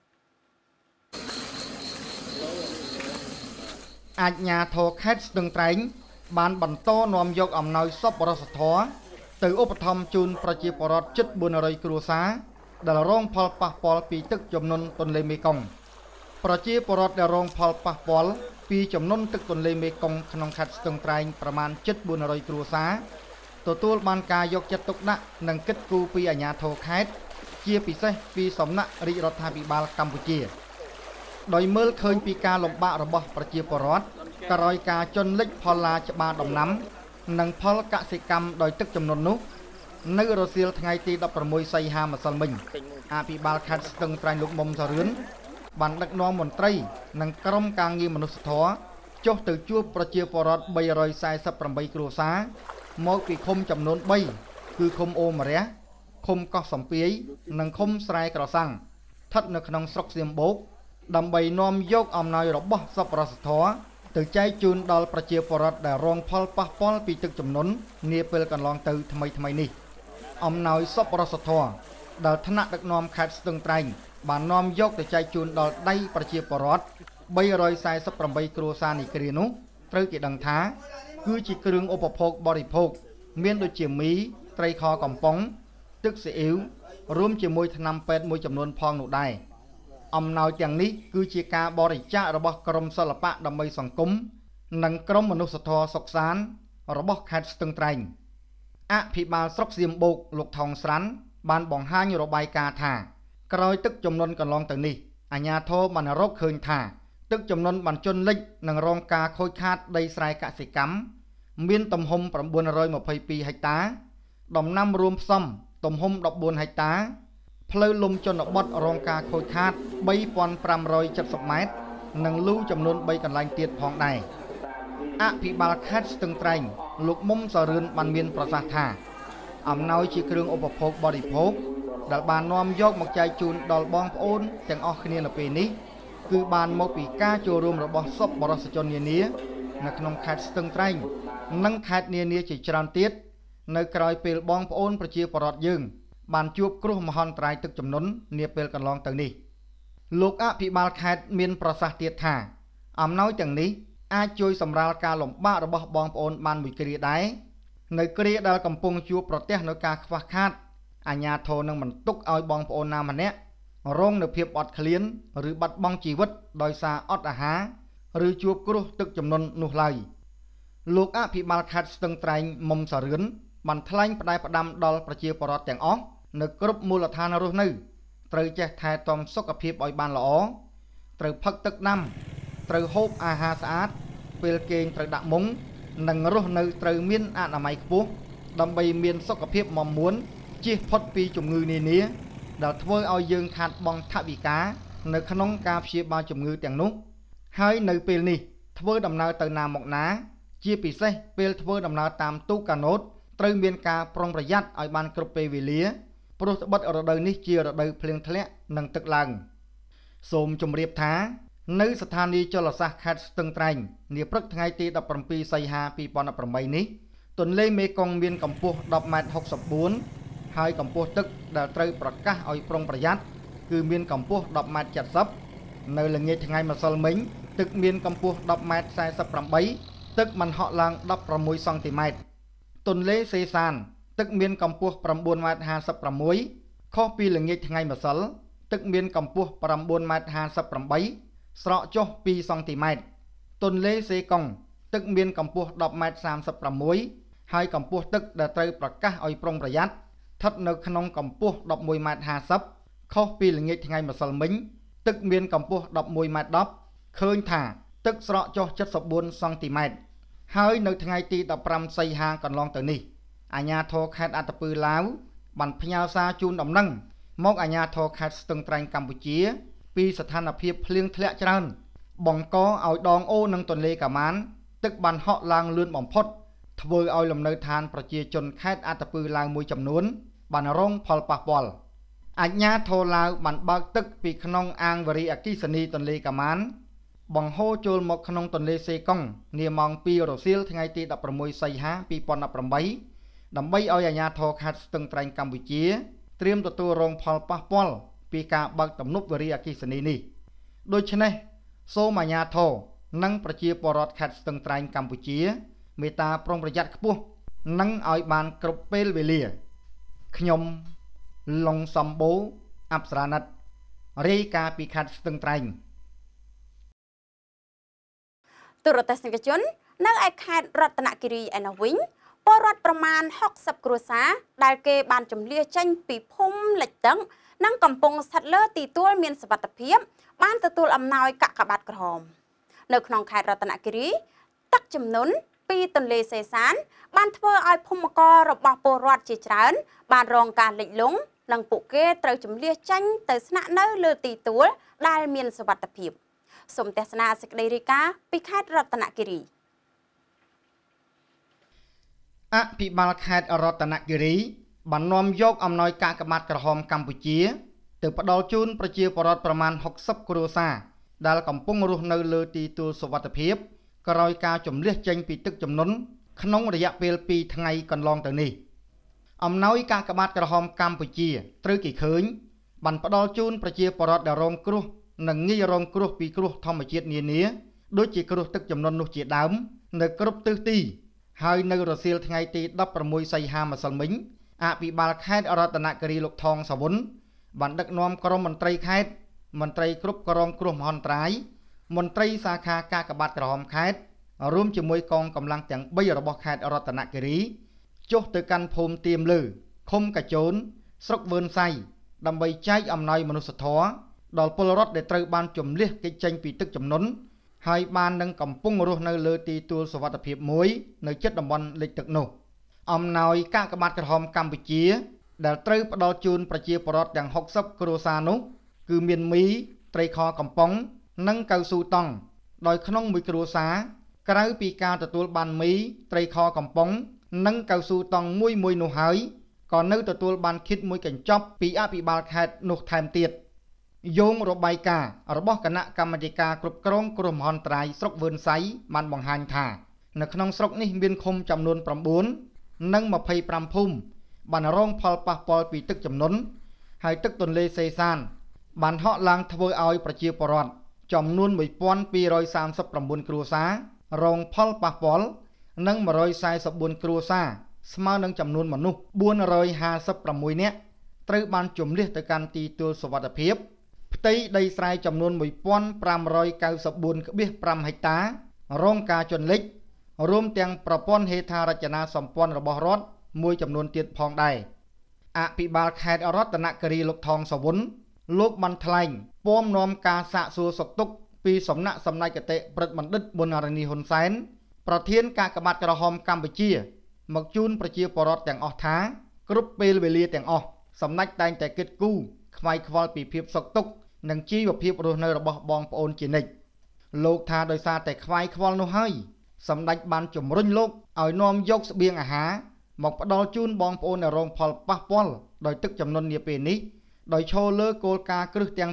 អាជ្ញាធរខេត្តស្ទឹងត្រែងបានបន្តនាំយកអំណោយសប្បុរសធម៌ទៅឧបត្ថម្ភជូនប្រជាពលរដ្ឋជិត400គ្រួសារដែលរងផលប៉ះពាល់ពីទឹកជំនន់ទន្លេមេគង្គប្រជាពលរដ្ឋដែលរងផលប៉ះពាល់ពីចំនួនទឹកទន្លេមេគង្គក្នុងខេត្តស្ទឹងត្រែងប្រមាណជិត400គ្រួសារទទួលបានការយកចិត្តទុកដាក់និងគិតគូរពីអាជ្ញាធរខេត្តជាពិសេសពីសំណាក់រាជរដ្ឋាភិបាលកម្ពុជាដោយមើលឃើញពីការលំបាករបស់ប្រជាពលរដ្ឋក្រោយការជន់លិចផលឡាច្បារដំណាំនិងផលកសិកម្មដោយទឹកជំនន់នោះនៅរសៀលថ្ងៃទី16សីហាម្សិលមិញអភិបាលខេត្តស្ទឹងត្រែងលោកមុំសរឿនបានដឹកនាំមន្ត្រីនិងក្រុមការងារមនុស្សធម៌ចុះទៅជួបប្រជាពលរដ្ឋ348គ្រួសារមកពីឃុំចំនួន3គឺឃុំអូមរះឃុំកោះសំពាយនិងឃុំស្រែក្រសាំងស្ថិតនៅក្នុងស្រុកសៀមបូកដើម្បីនាំយកអំណោយរបស់សប្បុរសធម៌ទៅចែកជូនដល់ប្រជាពលរដ្ឋដែលរងផលប៉ះពាល់ពីទឹកជំនន់នាពេលកន្លងទៅថ្មីនេះអំណោយសប្បុរសធម៌ដែលថ្នាក់ដឹកនាំខេត្តស្ទឹងត្រែងបាននាំយកទៅចែកជូនដល់ដៃប្រជាពលរដ្ឋ348គ្រួសារនេះគ្រានោះត្រូវគេដឹងថាគឺជាគ្រឿងឧបភោគបរិភោគមានដូចជាមីត្រីខកំប៉ុងទឹកស៊ីអ៊ីវរួមជាមួយថ្នាំពេទ្យមួយចំនួនផងនោះដែរអំណោយទាំងនេះគឺជាការបរិច្ចាគរបស់ក្រមសិល្បៈដើម្បីសង្គមនិងក្រមមនុស្សធម៌សុខសាន្តរបស់ខេត្តស្ទឹងត្រែងអភិបាលស្រុកសៀមបូកលោកថងស្រាន់បានបង្ហាញរបាយការណ៍ថាក្រោយទឹកជំនន់កន្លងទៅនេះអាជ្ញាធរបានរកឃើញថាទឹកជំនន់បានជន់លិចនិងរងការខូចខាតដីស្រែកសិកម្មមានទំហំ922ហិកតាដំណាំរួមផ្សំទំហំ14ហិកតាផ្លូវលំជនបទរងការខូចខាត3570ម៉ែត្រនិងលូចំនួន3កន្លែងទៀតផងដែរអភិបាលខេត្តស្ទឹងត្រែងលោកមុំសរឿនបានមានប្រសាសន៍ថាអំណោយជាគ្រឿងឧបភោគបរិភោគដែលបាននាំយកមកចែកជូនដល់បងប្អូនទាំងអស់គ្នានៅពេលនេះគឺបានមកពីការចូលរួមរបស់សប្បុរសជននានានៅក្នុងខេត្តស្ទឹងត្រែងនិងខេត្តនានាជាច្រើនទៀតនៅក្រោយពេលបងប្អូនប្រជាពលរដ្ឋយើងបានជួបគ្រោះមហន្តរាយទឹកជំនន់នាពេលកន្លងទៅនេះលោកអភិបាលខេត្តមានប្រសាសន៍ទៀតថាអំណោយទាំងនេះអាចជួយសម្រាលការលំបាករបស់បងប្អូនបានមួយគ្រាដែរនៅគ្រាដែលកំពុងជួបប្រទះនៅការខ្វះខាតអាជ្ញាធរនឹងមិនទុកឲ្យបងប្អូនណាម្នាក់រងនៅភាពអត់ឃ្លានឬបាត់បង់ជីវិតដោយសារអត់អាហារឬជួបគ្រោះទឹកជំនន់នោះឡើយលោកអភិបាលខេត្តស្ទឹងត្រែងមុំសារឿនបានថ្លែងផ្ដាយផ្ដាំដល់ប្រជាពលរដ្ឋទាំងអស់នៅគ្រប់មូលដ្ឋានរស់នៅត្រូវចេះថែទាំសុខភាពឲ្យបានល្អត្រូវផឹកទឹកដាំត្រូវហូបអាហារស្អាតពេលគេងត្រូវដាក់មុងនិងរស់នៅត្រូវមានអនាម័យខ្ពស់ដើម្បីមានសុខភាពមាំមួនជៀសផុតពីជំងឺនានាដែលធ្វើឲ្យយើងខាតបង់ថវិកានៅក្នុងការព្យាបាលជំងឺទាំងនោះហើយនៅពេលនេះធ្វើដំណើរទៅណាមកណាជាពិសេសពេលធ្វើដំណើរតាមទូកកាណូតត្រូវមានការប្រុងប្រយ័ត្នឲ្យបានគ្រប់ពេលវេលាព្រោះត្បិតរដូវនេះជារដូវភ្លៀងធ្លាក់និងទឹកឡើងសូមជម្រាបថានៅស្ថានីយចលសាស្ត្រខេត្តស្ទឹងត្រែងនាព្រឹកថ្ងៃទី17សីហា 2018នេះទន្លេមេគង្គមានកម្ពស់ 10.64 ម៉ែត្រហើយកម្ពស់ទឹកដែលត្រូវប្រកាសឲ្យប្រុងប្រយ័ត្នគឺមានកម្ពស់ 10.70 ម៉ែត្រនៅល្ងាចថ្ងៃម្សិលមិញទឹកមានកម្ពស់ 10.48 ម៉ែត្រទឹកបានហក់ឡើង16សង់ទីម៉ែត្រទន្លេសេសានទឹកមានកម្ពស់ 9.56 ម៉ែត្រខុសពីល្ងាចថ្ងៃម្សិលទឹកមានកម្ពស់ 9.58 ម៉ែត្រស្រកចុះ2សង់ទីម៉ែត្រទន្លេសេកុងទឹកមានកម្ពស់ 10.36 ម៉ែត្រហើយកម្ពស់ទឹកដែលត្រូវប្រកាសឲ្យប្រុងប្រយ័ត្នស្ថិតនៅក្នុងកម្ពស់ 11.50 ម៉ែត្រខុសពីល្ងាចថ្ងៃម្សិលមិញទឹកមានកម្ពស់ 11.10 ម៉ែត្រឃើញថាទឹកស្រកចុះ74សង់ទីម៉ែត្រហើយនៅថ្ងៃទី15សីហាកន្លងទៅនេះអាជ្ញាធរខេត្តអត្តពឺឡាវបានផ្ញើសារជូនដំណឹងមកអាជ្ញាធរខេត្តស្ទឹងត្រែងកម្ពុជាពីស្ថានភាពភ្លៀងធ្លាក់ច្រើនបង្កឲ្យដងអូរនិងទន្លេកាម៉ានទឹកបានហក់ឡើងលឿនបំផុតធ្វើឲ្យលំនៅឋានប្រជាជនខេត្តអត្តពឺឡាវមួយចំនួនបានរងផលប៉ះពាល់អាជ្ញាធរឡាវបានបើកទឹកពីក្នុងអាងវារីអគ្គិសនីទន្លេកាម៉ានបង្ហូរចូលមកក្នុងទន្លេសេកុងនាម៉ោង 2 រសៀលថ្ងៃទី16សីហា 2018ដើម្បីឲ្យអាជ្ញាធរខេត្តស្ទឹងត្រែងកម្ពុជាត្រៀមទទួលរងផលប៉ះពាល់ពីការបើកទំនប់វារីអគ្គិសនីនេះដូច្នេះសូមអាជ្ញាធរនិងប្រជាពលរដ្ឋខេត្តស្ទឹងត្រែងកម្ពុជាមេត្តាប្រុងប្រយ័ត្នខ្ពស់និងឲ្យបានគ្រប់ពេលវេលាខ្ញុំឡុងសំបូអប្សរាណិតរាយការណ៍ពីខេត្តស្ទឹងត្រែងទូរទស្សនិកជននៅឯខេត្តរតនគិរីឯណោះវិញពលរដ្ឋប្រមាណ60គ្រួសារដែលគេបានជម្លៀសចេញពីភូមិលិចទឹកនិងកំពុងស្ថិតលើទីទួលមានសុវត្ថិភាពបានទទួលអំណោយកាកបាទក្រហមនៅក្នុងខេត្តរតនគិរីទឹកជំនន់ពីទន្លេសេសានបានធ្វើឲ្យភូមិកររបស់ពលរដ្ឋជាច្រើនបានរងការលិចលង់និងពួកគេត្រូវជម្លៀសចេញទៅស្នាក់នៅលើទីទួលដែលមានសុវត្ថិភាពសូមទស្សនាសេចក្តីរាយការណ៍ពីខេត្តរតនគិរីអភិបាលខេត្តរតនគិរីបាននាំយកអំណោយកាកបាទក្រហមកម្ពុជាទៅផ្ដល់ជូនប្រជាពលរដ្ឋប្រមាណ60គ្រួសារដែលកំពុងរស់នៅលើទីទួលសុវត្ថិភាពក្រោយការជម្លៀសចេញពីទឹកជំនន់ក្នុងរយៈពេល2ថ្ងៃកន្លងទៅនេះអំណោយកាកបាទក្រហមកម្ពុជាត្រូវគេឃើញបានផ្ដល់ជូនប្រជាពលរដ្ឋដែលរងគ្រោះនិងងាយរងគ្រោះពីគ្រោះធម្មជាតិនានាដូចជាគ្រោះទឹកជំនន់នោះជាដើមនៅគ្រប់ទិសទីហើយនៅរសៀលថ្ងៃទី16សីហាម្សិលមិញអភិបាលខេត្តរតនគិរីលោកថងសាវុនបានដឹកនាំក្រុមមន្ត្រីខេត្តមន្ត្រីគ្រប់គ្រងគ្រោះមហន្តរាយមន្ត្រីសាខាកាកបាទក្រហមខេត្តរួមជាមួយកងកម្លាំងទាំង3របស់ខេត្តរតនគិរីចុះទៅកាន់ភូមិទៀមលើឃុំកាជូនស្រុកវឿនសៃដើម្បីចែកអំណោយមនុស្សធម៌ដល់ពលរដ្ឋដែលត្រូវបានជម្លៀសគេចចេញពីទឹកជំនន់ហើយបាននឹងកំពុងរស់នៅលើទីទួលសុវត្ថិភាពមួយនៅជិតតំបន់លិចទឹកនោះអំណោយកាកបាទក្រហមកម្ពុជាដែលត្រូវផ្ដល់ជូនប្រជាពលរដ្ឋទាំង60គ្រួសារនោះគឺមានមីត្រីខកំប៉ុងនិងកៅស៊ូតង់ដោយក្នុងមួយគ្រួសារក្រៅពីការទទួលបានមីត្រីខកំប៉ុងនិងកៅស៊ូតង់មួយនោះហើយក៏នៅទទួលបានគិតមួយកញ្ចប់ពីអភិបាលខេត្តនោះថែមទៀតយោងរបាយការណ៍របស់គណៈកម្មាធិការគ្រប់គ្រងគ្រោះមហន្តរាយស្រុកវឿនសៃបានបង្ហាញថានៅក្នុងស្រុកនេះមានឃុំចំនួន9និង25ភូមិបានរងផលប៉ះពាល់ពីទឹកជំនន់ហើយទឹកទន្លេសេសានបានហក់ឡើងធ្វើឲ្យប្រជាពលរដ្ឋចំនួន1239គ្រួសាររងផលប៉ះពាល់និង144គ្រួសារស្មើនឹងចំនួនមនុស្ស456នាក់ត្រូវបានជម្លៀសទៅកាន់ទីទួលសុវត្ថិភាពផ្ទៃដីស្រែចំនួន1594.5ហិកតារងការជន់លិចរួមទាំងប្រព័ន្ធហេដ្ឋារចនាសម្ព័ន្ធរបស់រដ្ឋមួយចំនួនទៀតផងដែរអភិបាលខេត្តរតនគិរីលោកថងសវុនលោកបានថ្លែងពំនាំការសាកសួរសុខទុក្ខពីសំណាក់សម្ដេចគតិព្រឹទ្ធបណ្ឌិតប៊ុនរ៉ានីហ៊ុនសែនប្រធានកាកបាទក្រហមកម្ពុជាមកជូនប្រជាពលរដ្ឋទាំងអស់ថាគ្រប់ពេលវេលាទាំងអស់សម្ដេចតែងតែគិតគូរខ្វាយខ្វល់ពីភាពសុខទុក្ខនិងជីវភាពរស់នៅរបស់បងប្អូនជានិច្ចលោកថាដោយសារតែខ្វាយខ្វល់នោះហើយសម្ដេចបានជំរុញលោកឲ្យនាំយកស្បៀងអាហារមកផ្ដល់ជូនបងប្អូនដែលរងផលប៉ះពាល់ដោយទឹកជំនន់នាពេលនេះដោយឈលលើគោលការណ៍គ្រឹះទាំង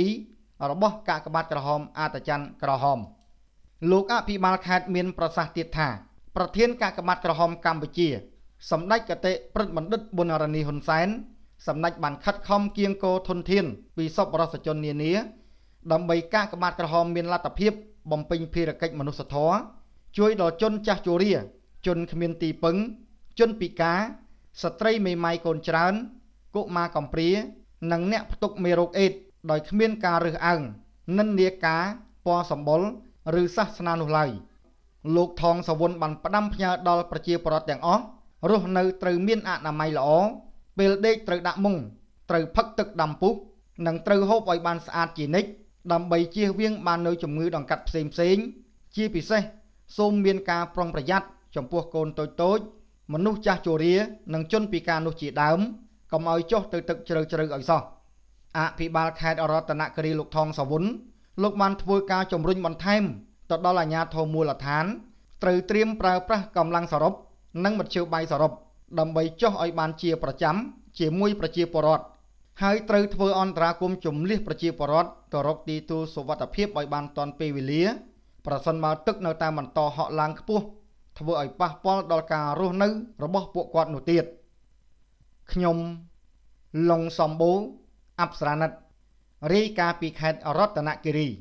7របស់កាកបាទក្រហមអត្តច័ន្ទក្រហមលោកអភិបាលខេត្តមានប្រសាសន៍ទៀតថាប្រធានកាកបាទក្រហមកម្ពុជាសម្ដេចគតិព្រឹទ្ធបណ្ឌិតប៊ុនរ៉ានីហ៊ុនសែនសម្ដេចបានខិតខំគៀងគរធនធានពីសប្បុរសជននានាដើម្បីកាកបាទក្រហមមានលទ្ធភាពបំពេញភារកិច្ចមនុស្សធម៌ជួយដល់ជនចាស់ជរាជនគ្មានទីពឹងជនពិការស្ត្រីមេម៉ាយកូនច្រើនកុមារកំព្រានិងអ្នកផ្ទុកមេរោគអេដស៍ដោយគ្មានការរើសអើងនិន្នាការពណ៌សម្បុរឬសាសនានោះឡើយលោកថងសវុនបានផ្ដាំផ្ញើដល់ប្រជាពលរដ្ឋទាំងអស់រស់នៅត្រូវមានអនាម័យល្អពេលដេកត្រូវដាក់មុងត្រូវផឹកទឹកដាំពុះនិងត្រូវហូបឲ្យបានស្អាតជានិច្ចដើម្បីជៀសវាងបាននូវជំងឺដង្កាត់ផ្សេងជាពិសេសសូមមានការប្រុងប្រយ័ត្នចំពោះកូនតូចមនុស្សចាស់ជរានិងជនពិការនោះជាដើមកុំឲ្យចុះទៅទឹកជ្រៅឲ្យសោះអភិបាលខេត្តរតនគិរីលោកថងសវុនលោកបានធ្វើការជំរុញបន្ថែមទៅដល់អាជ្ញាធរមូលដ្ឋានត្រូវត្រៀមប្រើប្រាស់កម្លាំងសរុបនិងមធ្យោបាយសរុបដើម្បីចុះឲ្យបានជាប្រចាំជាមួយប្រជាពលរដ្ឋហើយត្រូវធ្វើអន្តរាគមន៍ជំនះប្រជាពលរដ្ឋទៅរកទីទួលសុវត្ថិភាពឲ្យបានទាន់ពេលវេលាប្រសិនបើទឹកនៅតែបន្តហក់ឡើងខ្ពស់ធ្វើឲ្យប៉ះពាល់ដល់ការរស់នៅរបស់ពួកគាត់នោះទៀតខ្ញុំឡុងសំបូរអប្សរានិតរាយការណ៍ពីខេត្តរតនគិរី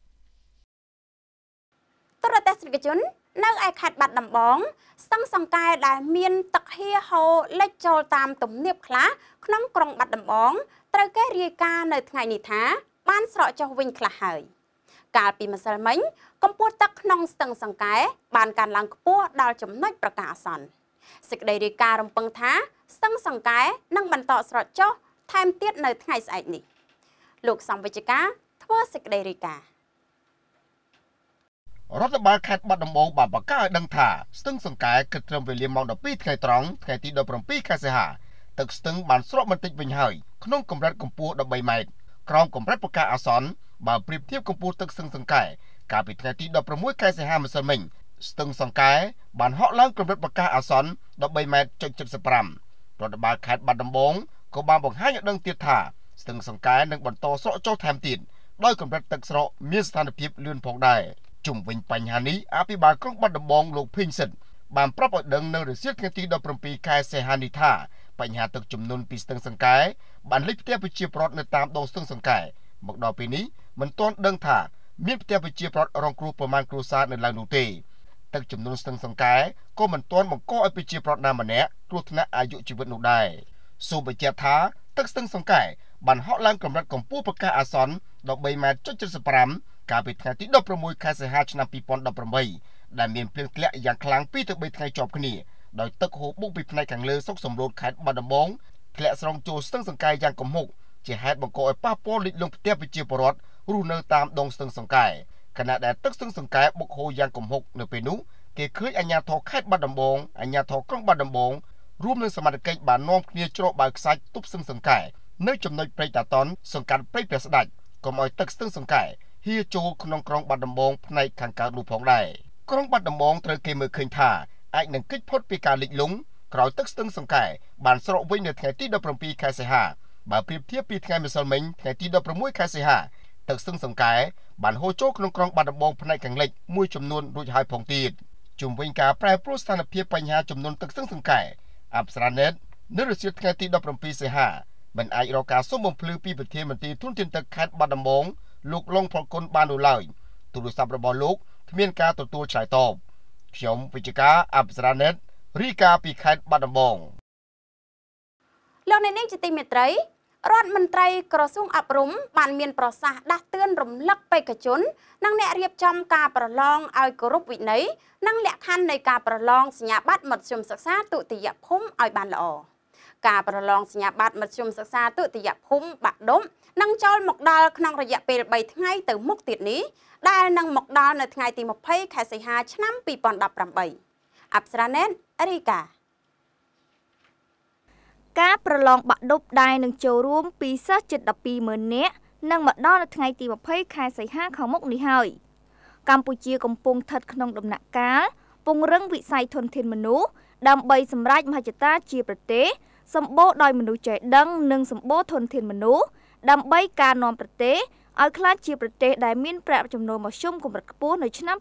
ទរទេសនិកជននៅឯខេត្តបាត់ដំបងស្ទឹងសង្កែដែលមានទឹកហៀហូរលិចចូលតាមទំនាបខ្លះក្នុងក្រុងបាត់ដំបងត្រូវគេរាយការណ៍នៅថ្ងៃនេះថាបានស្រកចុះវិញខ្លះហើយកាលពីម្សិលមិញកម្ពស់ទឹកក្នុងស្ទឹងសង្កែបានកើនឡើងខ្ពស់ដល់ចំណុចប្រកាសអាសន្នសេចក្តីរាយការណ៍រំពឹងថាស្ទឹងសង្កែនឹងបន្តស្រកចុះថែមទៀតនៅថ្ងៃស្អែកនេះលោកសំវិជ្ជការធ្វើសេចក្តីរាយការណ៍រដ្ឋបាលខេត្តបាត់ដំបងបានប្រកាសឲ្យដឹងថាស្ទឹងសង្កែគិតត្រឹមវេលាម៉ោង12ថ្ងៃត្រង់ថ្ងៃទី17ខែសីហាទឹកស្ទឹងបានស្រកបន្តិចវិញហើយក្នុងកម្រិតកម្ពស់13ម៉ែត្រក្រោមកម្រិតប្រកាសអាសន្នបើប្រៀបធៀបកម្ពស់ទឹកស្ទឹងសង្កែកាលពីថ្ងៃទី16ខែសីហាម្សិលមិញស្ទឹងសង្កែបានហក់ឡើងកម្រិតប្រកាសអាសន្ន13ម៉ែត្រចុច75រដ្ឋបាលខេត្តបាត់ដំបងក៏បានបង្ហាញឲ្យដឹងទៀតថាស្ទឹងសង្កែនឹងបន្តស្រកចុះថែមទៀតដោយកម្រិតទឹកស្រកមានស្ថានភាពលឿនផងដែរជុំវិញបញ្ហានេះអភិបាលក្រុងបាត់ដំបងលោកភីងសិតបានប្រាប់ឲ្យដឹងនៅរសៀលថ្ងៃទី17ខែសីហានេះថាបញ្ហាទឹកជំនន់ពីស្ទឹងសង្កែបានលិចផ្ទះប្រជាពលរដ្ឋនៅតាមដងស្ទឹងសង្កែមកដល់ពេលនេះមិនទាន់ដឹងថាមានផ្ទះប្រជាពលរដ្ឋរងគ្រោះប្រមាណគ្រួសារនៅឡើយនោះទេទឹកជំនន់ស្ទឹងសង្កែក៏មិនទាន់បង្កឲ្យប្រជាពលរដ្ឋណាម្នាក់គ្រោះថ្នាក់អាយុជីវិតនោះដែរសូមបញ្ជាក់ថាទឹកស្ទឹងសង្កែបានហក់ឡើងកម្រិតកម្ពស់ប្រកាសអាសន្ន13ម៉ែត្រចុច75កាលពីថ្ងៃទី16ខែសីហាឆ្នាំ2018ដែលមានភ្លៀងធ្លាក់យ៉ាងខ្លាំង2 ទៅ 3ថ្ងៃជាប់គ្នាដោយទឹកហូរបុកពីផ្នែកខាងលើស្រុកសំរោតខេត្តបាត់ដំបងធ្លាក់ស្រង់ចូលស្ទឹងសង្កែយ៉ាងគំហុកជាហេតុបង្កឲ្យប៉ះពាល់លិចលង់ផ្ទះប្រជាពលរដ្ឋរស់នៅតាមដងស្ទឹងសង្កែខណៈដែលទឹកស្ទឹងសង្កែបុកហូរយ៉ាងគំហុកនៅពេលនោះគេឃើញអាជ្ញាធរខេត្តបាត់ដំបងអាជ្ញាធរក្រុងបាត់ដំបងរួមនឹងសមាជិកបាននាំគ្នាច្រកបាវខ្សាច់ទប់ស្ទឹងសង្កែនៅចំណុចព្រែកតាតនសង្កាត់ព្រែកព្រះស្ដេចកុំឲ្យទឹកស្ទឹងសង្កែហៀចូលក្នុងក្រុងបាត់ដំបងផ្នែកខាងកើតនោះផងដែរក្រុងបាត់ដំបងត្រូវគេមើលឃើញថាអាចនឹងគេចផុតពីការលិចលង់ក្រោយទឹកស្ទឹងសង្កែបានស្រកវិញនៅថ្ងៃទី17ខែសីហាបើប្រៀបធៀបពីថ្ងៃម្សិលមិញថ្ងៃទី16ខែសីហាទឹកស្ទឹងសង្កែបានហូរចូលក្នុងក្រុងបាត់ដំបងផ្នែកខាងលិចមួយចំនួនរួចហើយផងទៀតជុំវិញការប្រែប្រួលស្ថានភាពបញ្ហាចំនួនទឹកស្ទឹងសង្កែអប្សរានេតនៅរសៀលថ្ងៃទី17សីហាមិនអាចរកការសុំបំភ្លឺពីប្រធានមន្ត្រីធនធានទឹកខេត្តបាត់ដំបងលោកឡុងផលគុណបាននោះឡើយទូរស័ព្ទរបស់លោកគ្មានការទទួលឆ្លើយតបខ្ញុំវិជ្ជការអប្សរានេតរីកាពីខេត្តបាត់ដំបងលោកអ្នកនាងជាទីមេត្រីរដ្ឋមន្ត្រីក្រសួងអប់រំបានមានប្រសាសន៍ដាស់តឿនរំលឹកបេក្ខជននិងអ្នករៀបចំការប្រឡងឲ្យគោរពវិន័យនិងលក្ខខណ្ឌនៃការប្រឡងសញ្ញាបត្រមធ្យមសិក្សាទុតិយភូមិឲ្យបានល្អការប្រឡងសញ្ញាបត្រមធ្យមសិក្សាទុតិយភូមិបាក់ដុំនឹងចូលមកដល់ក្នុងរយៈពេល3ថ្ងៃទៅមុខទៀតនេះដែលនឹងមកដល់នៅថ្ងៃទី20ខែសីហាឆ្នាំ2018អប្សរានេតរីកាការប្រឡងបាក់ឌុបដែលនឹងចូលរួមពីសិស្សជិត 12,000 នាក់នឹងមកដល់នៅថ្ងៃទី20ខែសីហាខាងមុខនេះហើយកម្ពុជាកំពុងស្ថិតក្នុងដំណាក់កាលពង្រឹងវិស័យធនធានមនុស្សដើម្បីសម្រេចមហិច្ឆតាជាប្រទេសសម្បូរដោយមនុស្សចេះដឹងនិងសម្បូរធនធានមនុស្សដើម្បីការនាំប្រទេសឲ្យក្លាយជាប្រទេសដែលមានប្រាក់ចំណូលមធ្យមកម្រិតខ្ពស់នៅឆ្នាំ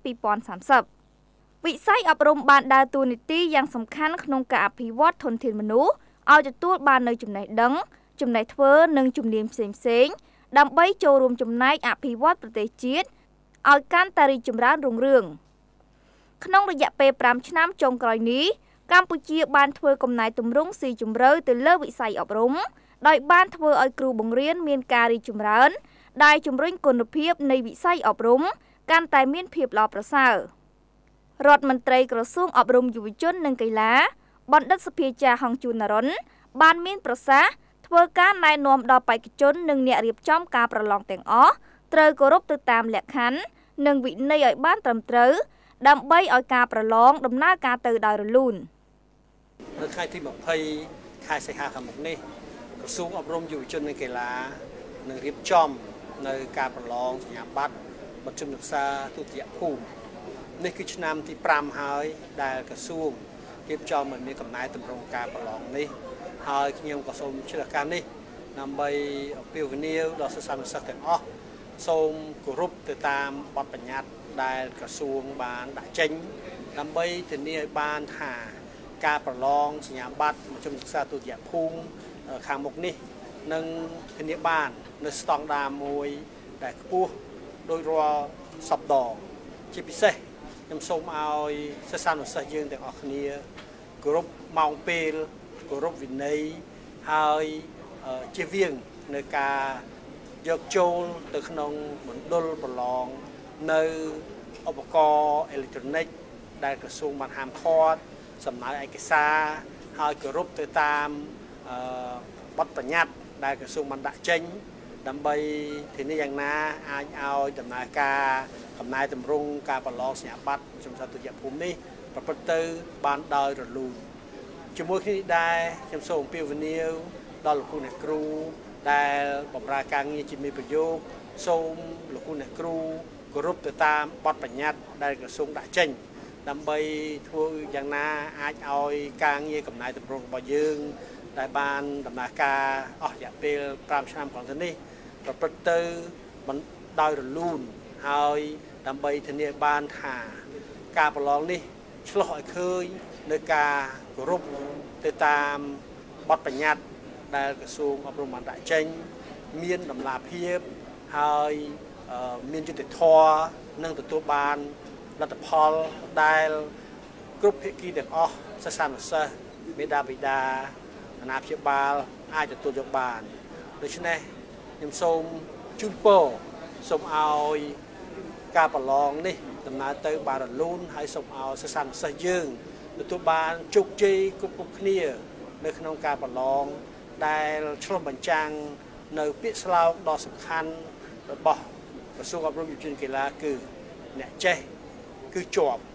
2030វិស័យអប់រំបានដើរតួនាទីយ៉ាងសំខាន់ក្នុងការអភិវឌ្ឍធនធានមនុស្សឲ្យទទួលបាននូវចំណេះដឹងចំណេះធ្វើនិងជំនាញផ្សេងៗដើម្បីចូលរួមចំណែកអភិវឌ្ឍប្រទេសជាតិឲ្យកាន់តែរីកចម្រើនរុងរឿងក្នុងរយៈពេល5ឆ្នាំចុងក្រោយនេះកម្ពុជាបានធ្វើកំណែទម្រង់ស៊ីជម្រៅទៅលើវិស័យអប់រំដោយបានធ្វើឲ្យគ្រូបង្រៀនមានការរីកចម្រើនដែលជំរុញគុណភាពនៃវិស័យអប់រំកាន់តែមានភាពល្អប្រសើររដ្ឋមន្ត្រីក្រសួងអប់រំយុវជននិងកីឡាបណ្ឌិតសភាចាហងជួននរុនបានមានប្រសាសន៍ធ្វើការណែនាំដល់បេក្ខជននិងអ្នករៀបចំការប្រឡងទាំងអស់ត្រូវគោរពទៅតាមលក្ខខណ្ឌនិងវិន័យឲ្យបានត្រឹមត្រូវដើម្បីឲ្យការប្រឡងដំណើរការទៅដោយរលូននៅថ្ងៃទី20ខែសីហាខាងមុខនេះក្រសួងអប់រំយុវជននិងកីឡានឹងរៀបចំនៅការប្រឡងសញ្ញាបត្រមធ្យមសិក្សាទុតិយភូមិនេះគឺឆ្នាំទី5ហើយដែលក្រសួងរៀបចំឲ្យមានកំណែទម្រង់ការប្រឡងនេះហើយខ្ញុំក៏សូមជ្រើសឱកាសនេះដើម្បីអំពាវនាវដល់សិស្សានុសិស្សទាំងអស់សូមគោរពទៅតាមបទបញ្ញត្តិដែលក្រសួងបានដាក់ចេញដើម្បីធានាឲ្យបានថាការប្រឡងសញ្ញាបត្រមធ្យមសិក្សាទុតិយភូមិខាងមុខនេះនឹងធានាបាននៅស្តង់ដារមួយដែលខ្ពស់ដោយរាល់សប្តាហ៍ជាពិសេសខ្ញុំសូមឲ្យសិស្សានុសិស្សយើងទាំងអស់គ្នាគោរពម៉ោងពេលគោរពវិន័យហើយជៀសវាងនៅការយកចូលទៅក្នុងមណ្ឌលប្រឡងនៅឧបករណ៍អេឡិចត្រូនិកដែលក្រសួងបានហាមឃាត់សំណើឯកសារហើយគោរពទៅតាមបទបញ្ញត្តិដែលក្រសួងបានដាក់ចេញដើម្បីធានាយ៉ាងណាអាចឲ្យដំណើរការកំណែទម្រង់ការប្រឡងសញ្ញាបត្រជំនាន់ទុតិយភូមិនេះប្រព្រឹត្តទៅបានដោយរលូនជាមួយគ្នានេះដែរខ្ញុំសូមអំពាវនាវដល់លោកគ្រូអ្នកគ្រូដែលបម្រើការងារជាមេប្រយោគសូមលោកគ្រូអ្នកគ្រូគោរពទៅតាមបទបញ្ញត្តិដែលក្រសួងដាក់ចេញដើម្បីធ្វើយ៉ាងណាអាចឲ្យការងារកំណែទម្រង់របស់យើងដែលបានដំណើរការអស់រយៈពេល5ឆ្នាំកន្លងទៅនេះប្រព្រឹត្តទៅដោយរលូនហើយដើម្បីធានាបានថាការប្រឡងនេះឆ្លុះឲ្យឃើញនៅការគោរពទៅតាមបទបញ្ញត្តិដែលក្រសួងអប់រំបានដាក់ចេញមានតម្លាភាពហើយមានយុត្តិធម៌និងទទួលបានលទ្ធផលដែលគ្រប់ភាគីទាំងអស់សិស្សានុសិស្សមេដាបិតាអាណាព្យាបាលអាចទទួលយកបានដូច្នេះខ្ញុំសូមជូនពរសូមឲ្យការប្រឡងនេះដំណើរទៅបានរលូនហើយសូមឲ្យសិស្សានុសិស្សយើងទទួលបានជោគជ័យគ្រប់គ្នានៅក្នុងការប្រឡងដែលឆ្លុះបញ្ចាំងនៅពាក្យស្លោកដ៏សំខាន់របស់ក្រសួងអប់រំយុវជនកីឡាគឺអ្នកចេះគឺជាប់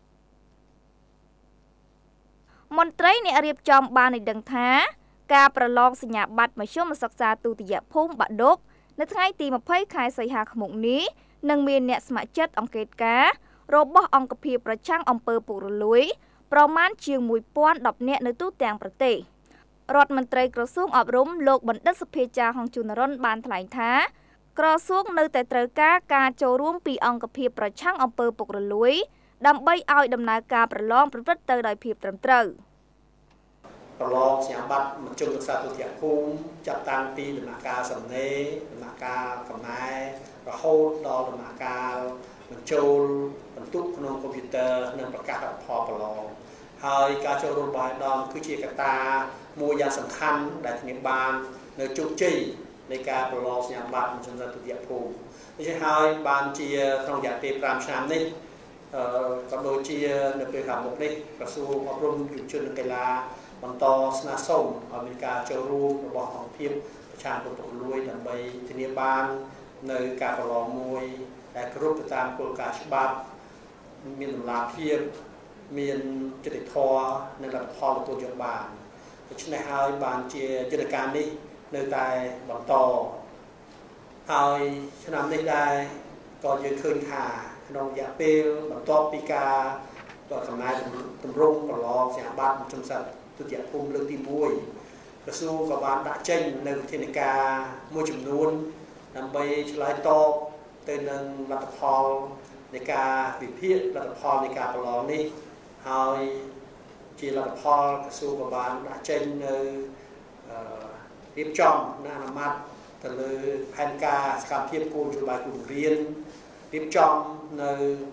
មន្ត្រីអ្នករៀបចំបានឲ្យដឹងថាការប្រឡងសញ្ញាបត្រមធ្យមសិក្សាទុតិយភូមិបាក់ឌុបនៅថ្ងៃទី20ខែសីហាឆ្នាំនេះនឹងមានអ្នកស្ម័គ្រចិត្តអង្កេតការរបស់អង្គភាពប្រឆាំងអំពើពុករលួយប្រមាណជាង1010នាក់នៅទូទាំងប្រទេសរដ្ឋមន្ត្រីក្រសួងអប់រំលោកបណ្ឌិតសុភាចាហុងជុនរុនបានថ្លែងថាក្រសួងនៅតែត្រូវការចូលរួមពីអង្គភាពប្រឆាំងអំពើពុករលួយដើម្បីឲ្យដំណើរការប្រឡងប្រព្រឹត្តទៅដោយភាពត្រឹមត្រូវប្រឡងសញ្ញាបត្រមជ្ឈមសិក្សាទុតិយភូមិចាប់តាំងពីដំណាក់កាលសំណេរដំណាក់កាលកំណែរហូតដល់ដំណាក់កាលបញ្ចូលបន្ទុកក្នុងកុំព្យូទ័រនិងប្រកាសផលប្រឡងហើយការចូលរួមរបស់អាដាមគឺជាកត្តាមួយយ៉ាងសំខាន់ដែលធានាបាននៅជោគជ័យនៃការប្រឡងសញ្ញាបត្រមជ្ឈមសិក្សាទុតិយភូមិដូច្នេះហើយបានជាក្នុងរយៈពេល5ឆ្នាំនេះក៏ដូចជានៅពេលខាងមុខនេះក្រសួងអប់រំយុវជននិងកីឡាបន្តស្នើសុំឲ្យមានការចូលរួមរបស់អង្គភាពប្រឆាំងពុករលួយដើម្បីធានាបាននៅការប្រឡងមួយដែលគ្រប់ទៅតាមគោលការណ៍ច្បាប់មានតម្លាភាពមានយុត្តិធម៌និងលទ្ធផលទទួលយកបានដូច្នេះហើយបានជាយន្តការនេះនៅតែបន្តហើយឆ្នាំនេះដែរក៏យើងឃើញថាក្នុងរយៈពេលបន្ទាប់ពីការកំណែតម្រង់ប្រឡងសញ្ញាបត្រមជ្ឈមសិក្សាទុតិយភូមិលើកទី1ក្រសួងក៏បានដាក់ចេញនៅវិធានការមួយចំនួនដើម្បីឆ្លើយតបទៅនឹងលទ្ធផលនៃការវិភាគលទ្ធផលនៃការប្រឡងនេះហើយជាលទ្ធផលក្រសួងក៏បានដាក់ចេញនៅរៀបចំនិងអនុម័តទៅលើផែនការសកម្មភាពគោលនយោបាយគ្រូបង្រៀនរៀបចំនៅ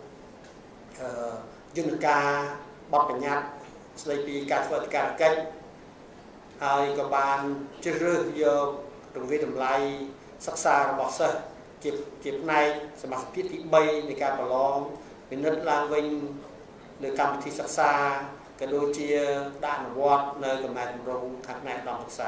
យន្តការបទបញ្ញត្តិស្ដីពីការធ្វើអធិការកិច្ចហើយក៏បានជ្រើសរើសយករង្វាយតម្លៃសិក្សារបស់សិស្សជាផ្នែកសមាសភាពទី3នៃការប្រឡងពិនិត្យឡើងវិញលើកម្មវិធីសិក្សាក៏ដូចជាដាក់អនុវត្តនៅកំណែតម្រង់ខាងផ្នែកឧត្តមសិក្សា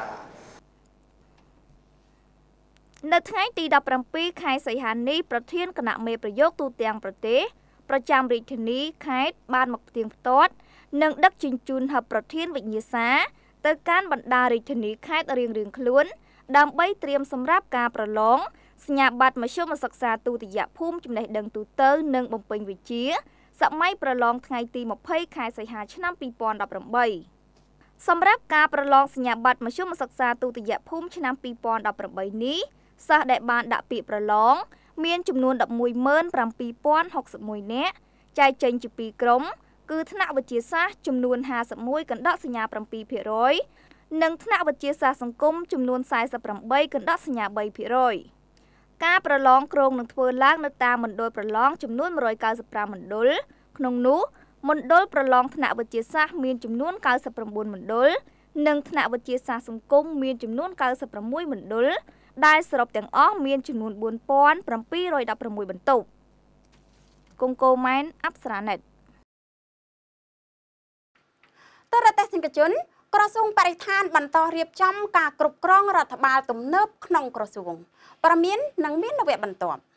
នៅថ្ងៃទី17ខែសីហានេះប្រធានគណៈមេប្រយោគទូទាំងប្រទេសប្រចាំរាជធានីខេត្តបានមកផ្ទៀងផ្ទាត់និងដឹកជញ្ជូនហបប្រធានវិញ្ញាសាទៅកាន់បណ្ដារាជធានីខេត្តរៀងៗខ្លួនដើម្បីត្រៀមសម្រាប់ការប្រឡងសញ្ញាបត្រមធ្យមសិក្សាទុតិយភូមិចំណេះដឹងទូទៅនិងបំពេញវិជ្ជាសម័យប្រឡងថ្ងៃទី20ខែសីហាឆ្នាំ2018សម្រាប់ការប្រឡងសញ្ញាបត្រមធ្យមសិក្សាទុតិយភូមិឆ្នាំ2018នេះសិស្សដែលបានដាក់ពាក្យប្រឡងមានចំនួន 117,061 នាក់ចែកចេញជា2ក្រុមគឺថ្នាក់វិទ្យាសាស្ត្រចំនួន51កណ្ដកសញ្ញា 7% និងថ្នាក់វិទ្យាសាស្ត្រសង្គមចំនួន48កណ្ដកសញ្ញា 3%ការប្រឡងក្រុងនឹងធ្វើឡើងនៅតាមមណ្ឌលប្រឡងចំនួន195មណ្ឌលក្នុងនោះមណ្ឌលប្រឡងថ្នាក់វិទ្យាសាស្ត្រមានចំនួន99មណ្ឌលនិងថ្នាក់វិទ្យាសាស្ត្រសង្គមមានចំនួន96មណ្ឌលដែលសរុបទាំងអស់មានចំនួន 4,716 បន្ទប់គង្គោម៉ែនអប្សរាណិតតរតេសិកជនក្រសួងបរិស្ថានបន្តរៀបចំការគ្រប់គ្រងរដ្ឋបាលទំនើបក្នុងក្រសួងព័ត៌មាននិងមាននវៈបន្ទាប់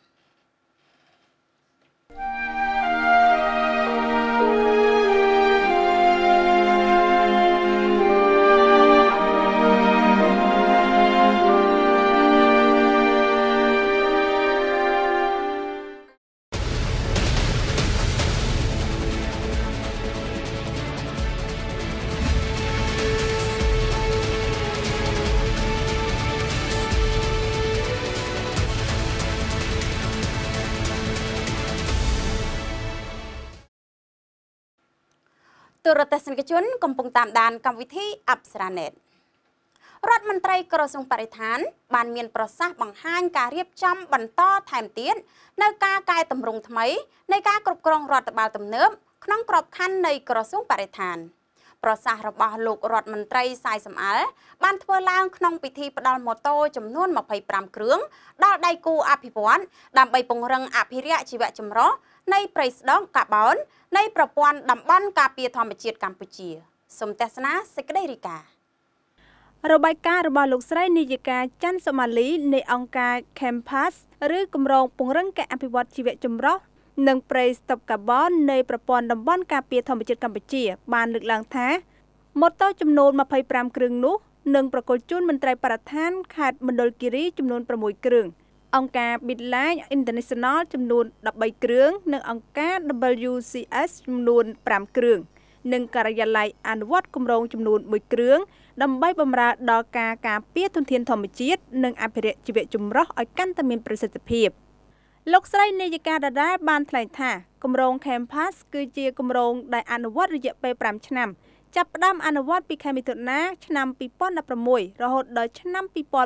ទូរទស្សនិកជនកំពុងតាមដានកម្មវិធីអប្សរាណេតរដ្ឋមន្ត្រីក្រសួងបរិស្ថានបានមានប្រសាសន៍បង្ហាញការរៀបចំបន្តថែមទៀតនៅការកែតម្រង់ថ្មីនៃការគ្រប់គ្រងរដ្ឋបាលទំនើបក្នុងក្របខ័ណ្ឌនៃក្រសួងបរិស្ថានប្រសាសន៍របស់លោករដ្ឋមន្ត្រីសាយសំអាលបានធ្វើឡើងក្នុងពិធីផ្ដល់ម៉ូតូចំនួន25គ្រឿងដល់ដៃគូអភិវឌ្ឍដើម្បីពង្រឹងអភិរក្សជីវៈចម្រុះនៃព្រៃស្ដុកកាបូននៃប្រព័ន្ធតំបន់ការពារធម្មជាតិកម្ពុជាសូមទស្សនាសេចក្តីរាយការណ៍របាយការណ៍របស់លោកស្រីនាយិកាច័ន្ទសុមាលីនៃអង្គការ Campus ឬគម្រោងពង្រឹងការអភិវឌ្ឍជីវៈចម្រុះនិងព្រៃស្តុកកាបូននៃប្រព័ន្ធតំបន់ការពារធម្មជាតិកម្ពុជាបានលើកឡើងថាម៉ូតូចំនួន25គ្រឿងនោះនឹងប្រគល់ជូនមន្ត្រីបរិស្ថានខេត្តមណ្ឌលគិរីចំនួន6គ្រឿងអង្គការ Bitline International ចំនួន13គ្រឿងនិងអង្គការ WCS ចំនួន5គ្រឿងនិងការិយាល័យអនុវត្តគម្រោងចំនួន1គ្រឿងដើម្បីបម្រើដល់ការការពារធនធានធម្មជាតិនិងអភិរក្សជីវៈចម្រុះឲ្យកាន់តែមានប្រសិទ្ធភាពលោកស្រីនាយិកាដាដាបានថ្លែងថាគម្រោង Campus គឺជាគម្រោងដែលអនុវត្តរយៈពេល5ឆ្នាំចាប់ផ្ដើមអនុវត្តពីខែមិថុនាឆ្នាំ2016រហូតដល់ឆ្នាំ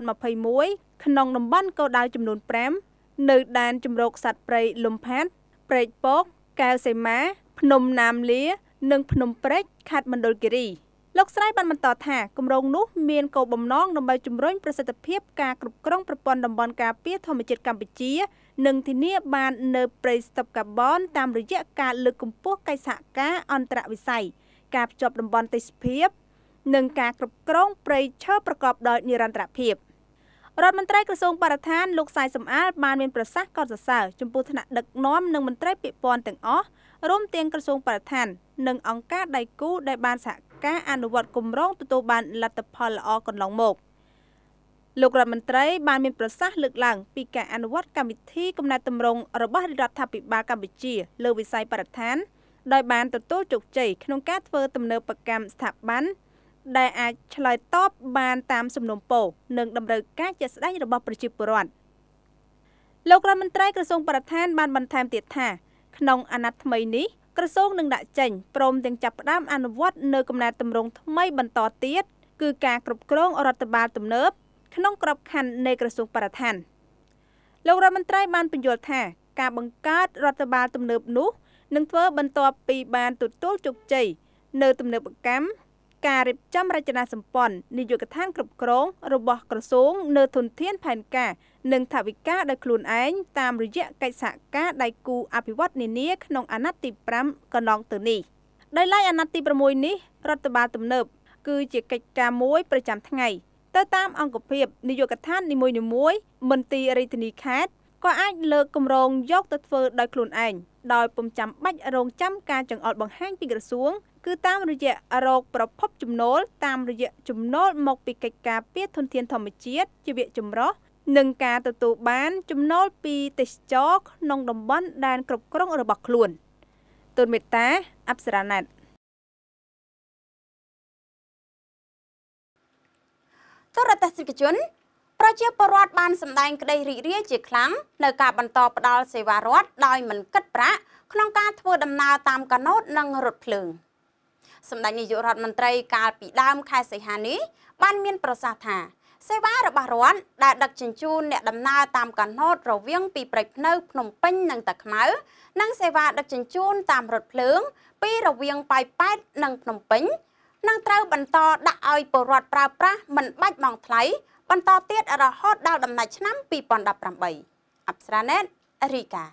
2021ក្នុងតំបន់គោលដៅចំនួន5នៅដែនជម្រកសត្វព្រៃលំផាត់ព្រែកពកកែវសីមាភ្នំណាមលានិងភ្នំព្រេចខេត្តមណ្ឌលគិរីលោកស្រីបានបន្តថាគម្រោងនោះមានគោលបំណងដើម្បីជំរុញប្រសិទ្ធភាពការគ្រប់គ្រងប្រព័ន្ធតំបន់ការពារធម្មជាតិកម្ពុជានិងធានាបាននៅប្រៃស្តុបកាបូនតាមរយៈការលើកកម្ពស់កិច្ចសហការអន្តរវិស័យការភ្ជាប់តំបន់ទេសភាពនិងការគ្រប់គ្រងព្រៃឈើប្រកបដោយនិរន្តរភាពរដ្ឋមន្ត្រីក្រសួងបរិស្ថានលោកសាយសំអាលបានមានប្រសាសន៍កោតសរសើរចំពោះថ្នាក់ដឹកនាំនិងមន្ត្រីពាក់ព័ន្ធទាំងអស់រួមទាំងក្រសួងបរិស្ថាននិងអង្គការដៃគូដែលបានសហការអនុវត្តគម្រោងទទួលបានលទ្ធផលល្អកន្លងមកលោករដ្ឋមន្ត្រីបានមានប្រសាសន៍លើកឡើងពីការអនុវត្តកម្មវិធីកំណែតម្រង់របស់រដ្ឋាភិបាលកម្ពុជាលើវិស័យបរិស្ថានដោយបានទទួលជោគជ័យក្នុងការធ្វើទំនើបកម្មស្ថាប័នដែលអាចឆ្លើយតបបានតាមសំណុំពរនិងតម្រូវការជាក់ស្ដែងរបស់ប្រជាពលរដ្ឋលោករដ្ឋមន្ត្រីក្រសួងបរិស្ថានបានបន្ថែមទៀតថាក្នុងអាណត្តិថ្មីនេះក្រសួងនឹងដាក់ចេញព្រមទាំងចាប់ផ្ដើមអនុវត្តនៅកំណែតម្រង់ថ្មីបន្តទៀតគឺការគ្រប់គ្រងរដ្ឋបាលទំនើបក្នុងក្របខ័ណ្ឌនៃក្រសួងបរិស្ថានលោករដ្ឋមន្ត្រីបានពន្យល់ថាការបង្កើតរដ្ឋបាលទំនើបនោះនឹងធ្វើបន្ទាប់ពីបានទទួលជោគជ័យនៅទំនើបកម្មការរៀបចំរចនាសម្ព័ន្ធនាយកដ្ឋានគ្រប់គ្រងរបស់ក្រសួងនៅធនធានផែនការនិងថវិកាដោយខ្លួនឯងតាមរយៈកិច្ចសហការដៃគូអភិវឌ្ឍនានាក្នុងអាណត្តិទី5កន្លងទៅនេះដោយឡែកអាណត្តិទី6នេះរដ្ឋបាលទំនើបគឺជាកិច្ចការមួយប្រចាំថ្ងៃទៅតាមអង្គភាពនាយកដ្ឋាននីមួយៗមន្ទីររាជធានីខេត្តក៏អាចលើកគម្រោងយកទៅធ្វើដោយខ្លួនឯងដោយពុំចាំបាច់រងចាំការចង្អុលបង្ហាញពីក្រសួងគឺតាមរយៈរោគប្រភពចំណូលតាមរយៈចំណូលមកពីកិច្ចការពារធនធានធម្មជាតិជីវៈចម្រុះនិងការទទួលបានចំណូលពីទេសចរក្នុងតំបន់ដែនគ្រប់គ្រងរបស់ខ្លួនទូនមេត្តាអប្សរាណាត់ទស្សនិកជនប្រជាពលរដ្ឋបានសម្ដែងក្តីរីករាយជាខ្លាំងនៅការបន្តផ្តល់សេវារដ្ឋដោយមិនគិតប្រាក់ក្នុងការធ្វើដំណើរតាមកាណូតនិងរថភ្លើងសម្ដេចនាយករដ្ឋមន្ត្រីកាលពីដើមខែសីហានេះបានមានប្រសាសន៍ថាសេវារបស់រដ្ឋដែលដឹកជញ្ជូនអ្នកដំណើរតាមកាណូតរវាងពីព្រៃភ្នៅភ្នំពេញនិងតាខ្មៅនិងសេវាដឹកជញ្ជូនតាមរថភ្លើងពីរវាងប៉ោយប៉ែតនិងភ្នំពេញនឹងត្រូវបន្តដាក់ឲ្យពលរដ្ឋប្រើប្រាស់មិនបាច់បង់ថ្លៃបន្តទៀតរហូតដល់ដំណាច់ឆ្នាំ2018អប្សរាណេតរីកា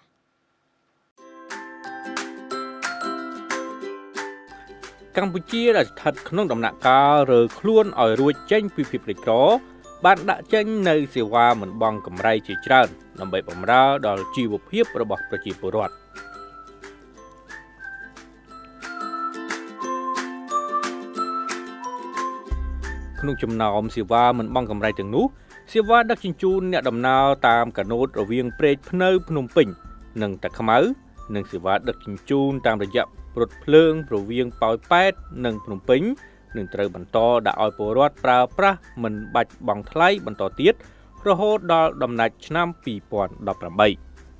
កម្ពុជាដែលស្ថិតក្នុងដំណាក់កាលរើខ្លួនឲ្យរួចចេញពីភាពក្រីក្របានដាក់ចេញនៅសេវាមិនបង់កម្រៃជាច្រើនដើម្បីបម្រើដល់ជីវភាពរបស់ប្រជាពលរដ្ឋក្នុងចំណោមសេវាមិនបង់កម្រៃទាំងនោះសេវាដឹកជញ្ជូនអ្នកដំណើរតាមកាណូតរវាងព្រែកភ្នៅភ្នំពេញនិងតាខ្មៅនិងសេវាដឹកជញ្ជូនតាមរយៈរថភ្លើងរវាងប៉ោយប៉ែតនិងភ្នំពេញនឹងត្រូវបន្តដាក់ឲ្យពលរដ្ឋប្រើប្រាស់មិនបាច់បង់ថ្លៃបន្តទៀតរហូតដល់ដំណាច់ឆ្នាំ2018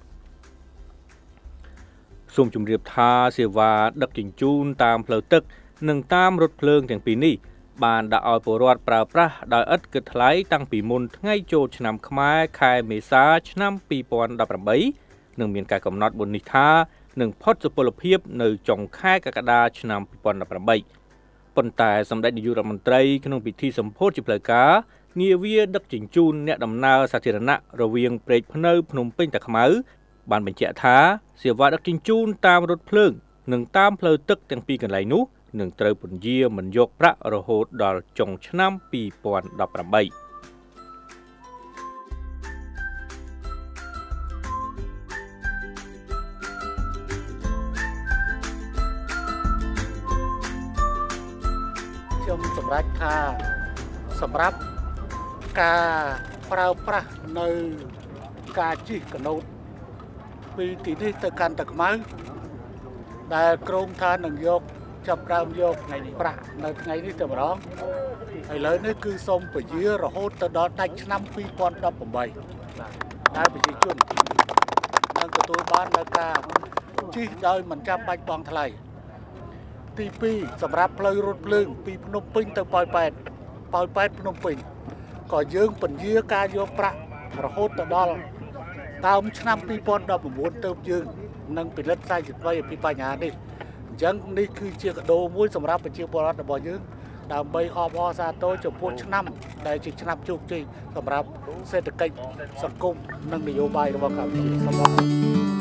សូមជម្រាបថាសេវាដឹកជញ្ជូនតាមផ្លូវទឹកនិងតាមរថភ្លើងទាំងពីរនេះបានដាក់ឲ្យពលរដ្ឋប្រើប្រាស់ដោយឥតគិតថ្លៃតាំងពីមុនថ្ងៃចូលឆ្នាំខ្មែរខែមេសាឆ្នាំ2018និងមានការកំណត់មុននេះថានឹងផុតសុពលភាពនៅចុងខែកក្កដាឆ្នាំ2018ប៉ុន្តែសម្ដេចនាយករដ្ឋមន្ត្រីក្នុងពិធីសម្ពោធជាផ្លូវការនាវាដឹកជញ្ជូនអ្នកដំណើរសាធារណៈរវាងព្រែកភ្នៅភ្នំពេញតាខ្មៅបានបញ្ជាក់ថាសេវាដឹកជញ្ជូនតាមរថភ្លើងនិងតាមផ្លូវទឹកទាំងពីរកន្លែងនោះនឹងត្រូវពន្យាមិនយកប្រាក់រហូតដល់ចុងឆ្នាំ2018 ខ្ញុំសម្រេចថាសម្រាប់ការប្រើប្រាស់នៅការជិះកាណូតពីទីនេះទៅកាន់តាខ្មៅដែលក្រុងថានឹងយកចាប់ដើមយកថ្ងៃនេះប្រាក់នៅថ្ងៃនេះតែម្ដងឥឡូវនេះគឺសូមពជារហូតទៅដល់ដាច់ឆ្នាំ2018ដែលប្រជាជននឹងទទួលបាននៅការជិះដោយមិនចាំបាច់បង់ថ្លៃទី2សម្រាប់ផ្លូវរថភ្លើងពីភ្នំពេញទៅប៉ោយប៉ែតភ្នំពេញក៏យើងពន្យាការយកប្រាក់រហូតទៅដល់ដើមឆ្នាំ2019ទៅយើងនឹងពិនិត្យសាច់អ្វីពីបញ្ហានេះអញ្ចឹងនេះគឺជាកាដូមួយសម្រាប់ប្រជាពលរដ្ឋរបស់យើងដើម្បីអបអរសាទរចំពោះឆ្នាំដែលជាឆ្នាំជោគជ័យសម្រាប់សេដ្ឋកិច្ចសង្គមនិងនយោបាយរបស់កម្ពុជាសូមអរគុណ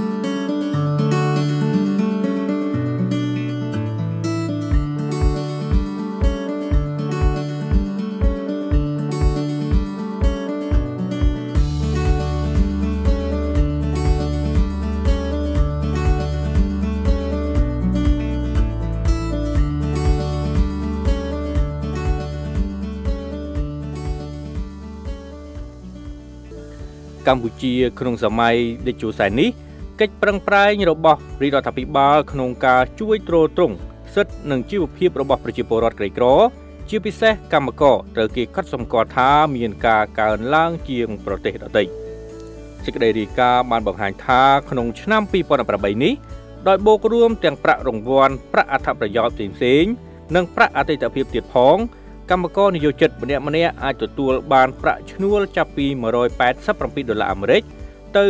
កម្ពុជាក្នុងសម័យតេជោសែននេះកិច្ចប្រឹងប្រែងរបស់រាជរដ្ឋាភិបាលក្នុងការជួយទ្រទ្រង់សិទ្ធិនិងជីវភាពរបស់ប្រជាពលរដ្ឋក្រីក្រជាពិសេសកម្មករត្រូវគេកត់សម្គាល់ថាមានការកើនឡើងជាងប្រទេសដទៃសេចក្តីរាយការណ៍បានបង្ហាញថាក្នុងឆ្នាំ2018នេះដោយបូករួមទាំងប្រាក់រង្វាន់ប្រាក់អត្ថប្រយោជន៍ផ្សេងៗនិងប្រាក់អតីតភាពទៀតផងកម្មករនិយោជិតម្នាក់ៗអាចទទួលបានប្រាក់ឈ្នួលចាប់ពី$187 ទៅ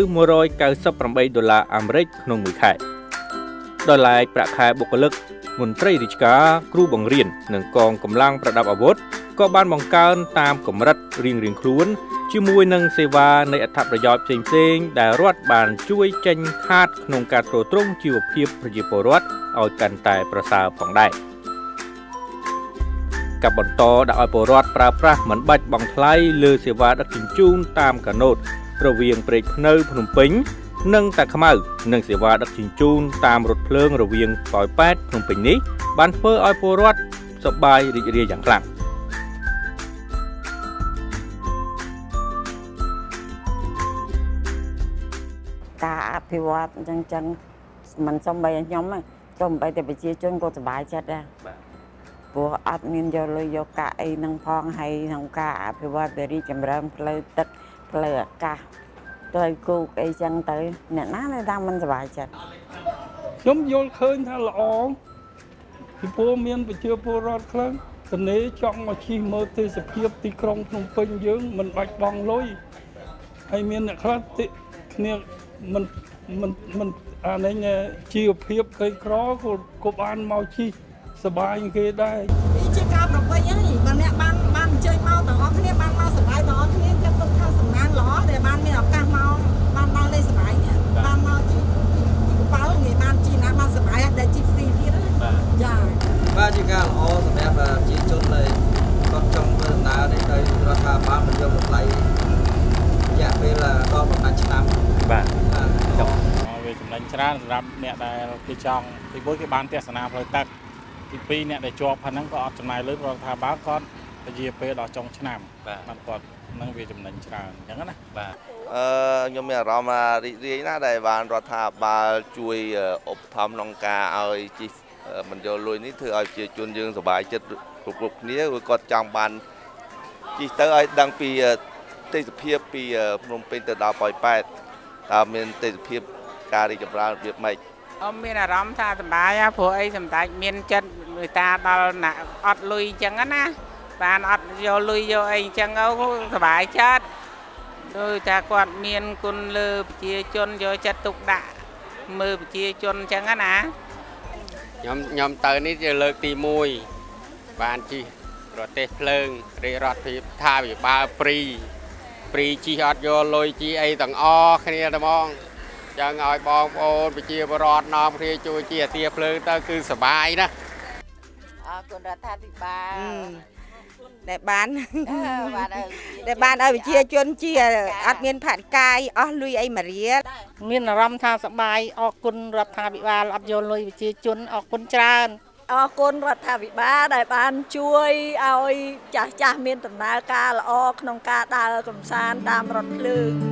$198ក្នុងមួយខែដោយឡែកប្រាក់ខែបុគ្គលិកមន្ត្រីរាជការគ្រូបង្រៀននិងកងកម្លាំងប្រដាប់អាវុធក៏បានបង្កើនតាមកម្រិតរៀងៗខ្លួនជាមួយនឹងសេវានៃអត្ថប្រយោជន៍ផ្សេងៗដែលរដ្ឋបានជួយចេញខាតក្នុងការទ្រទ្រង់ជីវភាពប្រជាពលរដ្ឋឲ្យកាន់តែប្រសើរផងដែរกับបន្តដាក់ឲ្យពលរដ្ឋប្រើប្រាស់មិនបាច់បង់ថ្លៃលើសេវាដឹកជញ្ជូនតាមកាណូតរវាងព្រែកភ្នៅភ្នំពេញនិងតាខ្មៅនិងសេវាដឹកជញ្ជូនតាមរថភ្លើងរវាងប៉ោយប៉ែតភ្នំពេញនេះបានធ្វើឲ្យពលរដ្ឋសប្បាយរីករាយយ៉ាងខ្លាំងការអភិវឌ្ឍអញ្ចឹងមិនសំបីខ្ញុំទេសំបីតែប្រជាជនក៏សប្បាយចិត្តដែរព្រោះអត់មានយកលុយយកកាក់អីនឹងផងហើយក្នុងការអភិវឌ្ឍទៅរីកចម្រើនផ្លូវទឹកផ្លូវអាកាសផ្លូវគោកអីចឹងទៅអ្នកណានៅតាមមិនសប្បាយចិត្តខ្ញុំយល់ឃើញថាល្អពីព្រោះមានប្រជាពលរដ្ឋខ្លះទនេចង់មកជិះមើលទេសភាពទីក្រុងភ្នំពេញយើងមិនបាច់បង់លុយហើយមានអ្នកខ្លះគ្នាមិនអានេះជីវភាពក្រីក្រក៏បានមកជិះសប្បាយគេដែរនេះជាការប្រពៃហ្នឹងបើអ្នកបានអញ្ជើញមកទាំងអស់គ្នាបានមកសប្បាយទាំងអស់គ្នាខ្ញុំទុកថាសំណាងល្អដែលបានមានឱកាសមកបានមកលេងសប្បាយនេះបានមកជីកប៉ាល់ងាយបានជីណាបានសប្បាយដែលជីហ្វ្រីទៀតចាបាទជាការល្អសម្រាប់ប្រជាជនដែលគាត់ចង់ធ្វើដំណើរនេះដោយរដ្ឋាភិបាលមិនយកតម្លៃរយៈពេលដល់18ឆ្នាំបាទចង់វាចំណេញច្រើនសម្រាប់អ្នកដែលគេចង់ទីមួយគេបានទស្សនាផ្លូវទឹកទី2អ្នកដែលជាប់ហ្នឹងក៏អត់ចំណាយលុយរដ្ឋាភិបាលគាត់ពជាពេលដល់ចុងឆ្នាំបាទគាត់នឹងវាចំណេញច្រើនអញ្ចឹងណាបាទខ្ញុំមានអារម្មណ៍ថារីករាយណាស់ដែលបានរដ្ឋាភិបាលជួយឧបត្ថម្ភក្នុងការឲ្យជីមិនយកលុយនេះធ្វើឲ្យប្រជាជនយើងសប្បាយចិត្តគ្រប់គ្នាព្រោះគាត់ចង់បានជីទៅឲ្យដឹងពីទេសភាពពីភ្នំពេញទៅដល់ប៉ោយប៉ែតតើមានទេសភាពការរីកចម្រើនរបៀបម៉េចមានអារម្មណ៍ថាសប្បាយព្រោះអីសម្ដេចមានចិត្តមេត្តាដល់អ្នកអត់លុយអញ្ចឹងណាបានអត់យកលុយយកអីអញ្ចឹងសប្បាយចិត្តដោយថាគាត់មានគុណលើប្រជាជនយកចិត្តទុកដាក់មើលប្រជាជនអញ្ចឹងណាខ្ញុំទៅនេះជាលើកទី1បានជិះរទេះភ្លើងរាជរដ្ឋាភិបាលព្រីជិះអត់យកលុយជិះអីទាំងអស់គ្នាតែហ្មងចឹងឲ្យបងប្អូនប្រជាពលរដ្ឋនាំគ្នាជួយជាទាភ្លើងទៅគឺសប្បាយណាស់អរគុណរដ្ឋាភិបាលដែលបានឲ្យប្រជាជនជាអត់មានផាត់កាយអស់លុយអីមួយរៀលមានអារម្មណ៍ថាសប្បាយអរគុណរដ្ឋាភិបាលអត់យកលុយប្រជាជនអរគុណច្រើនអរគុណរដ្ឋាភិបាលដែលបានជួយឲ្យចាស់មានដំណើរការល្អក្នុងការដើរកម្សាន្តតាមរថភ្លើង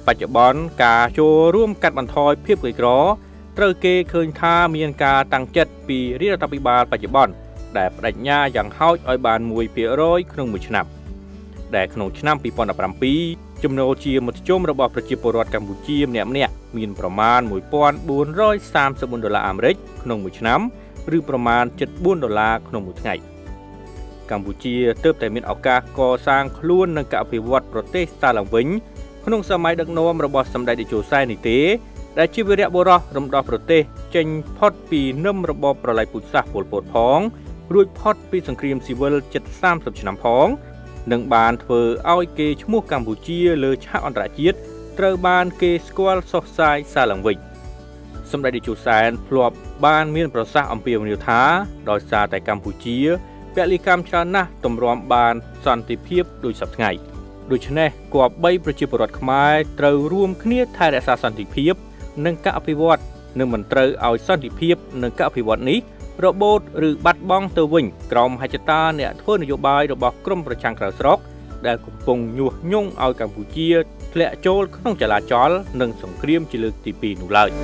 បច្ចុប្បន្នការចូលរួមកាត់បន្ថយភាពក្រីក្រត្រូវគេឃើញថាមានការតាំងចិត្តពីរាជរដ្ឋាភិបាលបច្ចុប្បន្នដែលបដិញ្ញាយ៉ាងហោចឲ្យបាន 1% ក្នុងមួយឆ្នាំដែលក្នុងឆ្នាំ2017ចំណូលជាមធ្យមរបស់ប្រជាពលរដ្ឋកម្ពុជាម្នាក់ៗមានប្រមាណ $1,434 អាមេរិកក្នុងមួយឆ្នាំឬប្រមាណ $74 ក្នុងមួយថ្ងៃកម្ពុជាទើបតែមានឱកាសកសាងខ្លួននិងការអភិវឌ្ឍប្រទេសសាឡើងវិញក្នុងសម័យដឹកនាំរបស់សម្ដេចតេជោសែននេះទេដែលជាវីរបុរសរំដោះប្រទេសចេញផុតពីនឹមរបបប្រល័យពូជសាសន៍ប៉ុលពតផងរួចផុតពីសង្គ្រាមស៊ីវិលជិត30ឆ្នាំផងនិងបានធ្វើឲ្យគេឈ្មោះកម្ពុជាលើឆាកអន្តរជាតិត្រូវបានគេស្គាល់សុសសាយសាឡើងវិញសម្ដេចតេជោសែនធ្លាប់បានមានប្រសាសន៍អំពាវនាវថាដោយសារតែកម្ពុជាពលិកម្មច្រើនណាស់ទម្រាំបានសន្តិភាពដោយសពថ្ងៃដូច្នេះគប្បីប្រជាពលរដ្ឋខ្មែរត្រូវរួមគ្នាថែរក្សាសន្តិភាពនិងការអភិវឌ្ឍនិងមិនត្រូវឲ្យសន្តិភាពនិងការអភិវឌ្ឍនេះរបូតឬបាត់បង់ទៅវិញក្រោមហេតុតាអ្នកធ្វើនយោបាយរបស់ក្រមប្រឆាំងក្រៅស្រុកដែលកំពុងញុះញង់ឲ្យកម្ពុជាធ្លាក់ចូលក្នុងចលាចលនិងសង្គ្រាមជាលើកទី2នោះឡើយ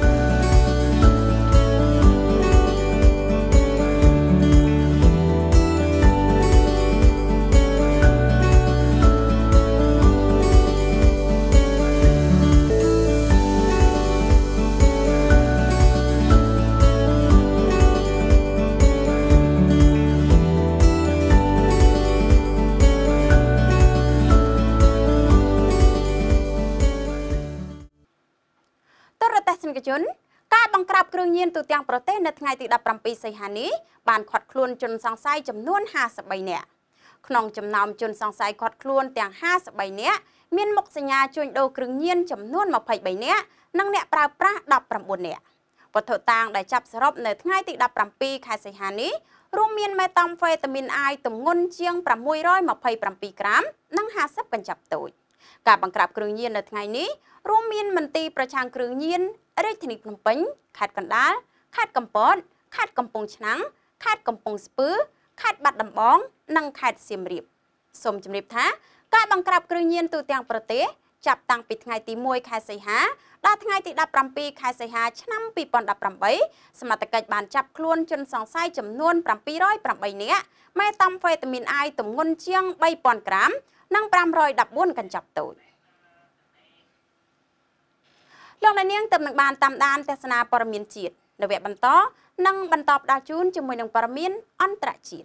ការបង្ក្រាបគ្រឿងញៀនទូទាំងប្រទេសនៅថ្ងៃទី17សីហានេះបានឃាត់ខ្លួនជនសង្ស័យចំនួន53នាក់ក្នុងចំណោមជនសង្ស័យឃាត់ខ្លួនទាំង53នាក់មានមុខសញ្ញាជួញដូរគ្រឿងញៀនចំនួន23នាក់និងអ្នកប្រើប្រាស់19នាក់វត្ថុតាងដែលចាប់សរុបនៅថ្ងៃទី17ខែសីហានេះរួមមានមេតាំហ្វេតាមីន I ទម្ងន់ជាង627ក្រាមនិង50កញ្ចប់តូចការបង្ក្រាបគ្រឿងញៀននៅថ្ងៃនេះរួមមានមន្ទីរប្រឆាំងគ្រឿងញៀនរាជធានីភ្នំពេញខេត្តកណ្ដាលខេត្តកំពតខេត្តកំពង់ឆ្នាំងខេត្តកំពង់ស្ពឺខេត្តបាត់ដំបងនិងខេត្តសៀមរាបសូមជម្រាបថាការបង្ក្រាបគ្រឿងញៀនទូទាំងប្រទេសចាប់តាំងពីថ្ងៃទី1ខែសីហាដល់ថ្ងៃទី17ខែសីហាឆ្នាំ2018សមត្ថកិច្ចបានចាប់ខ្លួនជនសង្ស័យចំនួន708នាក់មេតាំហ្វេតាមីន I ទម្ងន់ជាង3000ក្រាមនិង514កញ្ចប់តូចលោកអ្នកនាងទើបនឹងបានតាមដានទស្សនាព័ត៌មានជាតិនៅវគ្គបន្តនិងបន្តផ្ដល់ជូនជាមួយនឹងព័ត៌មានអន្តរជាតិ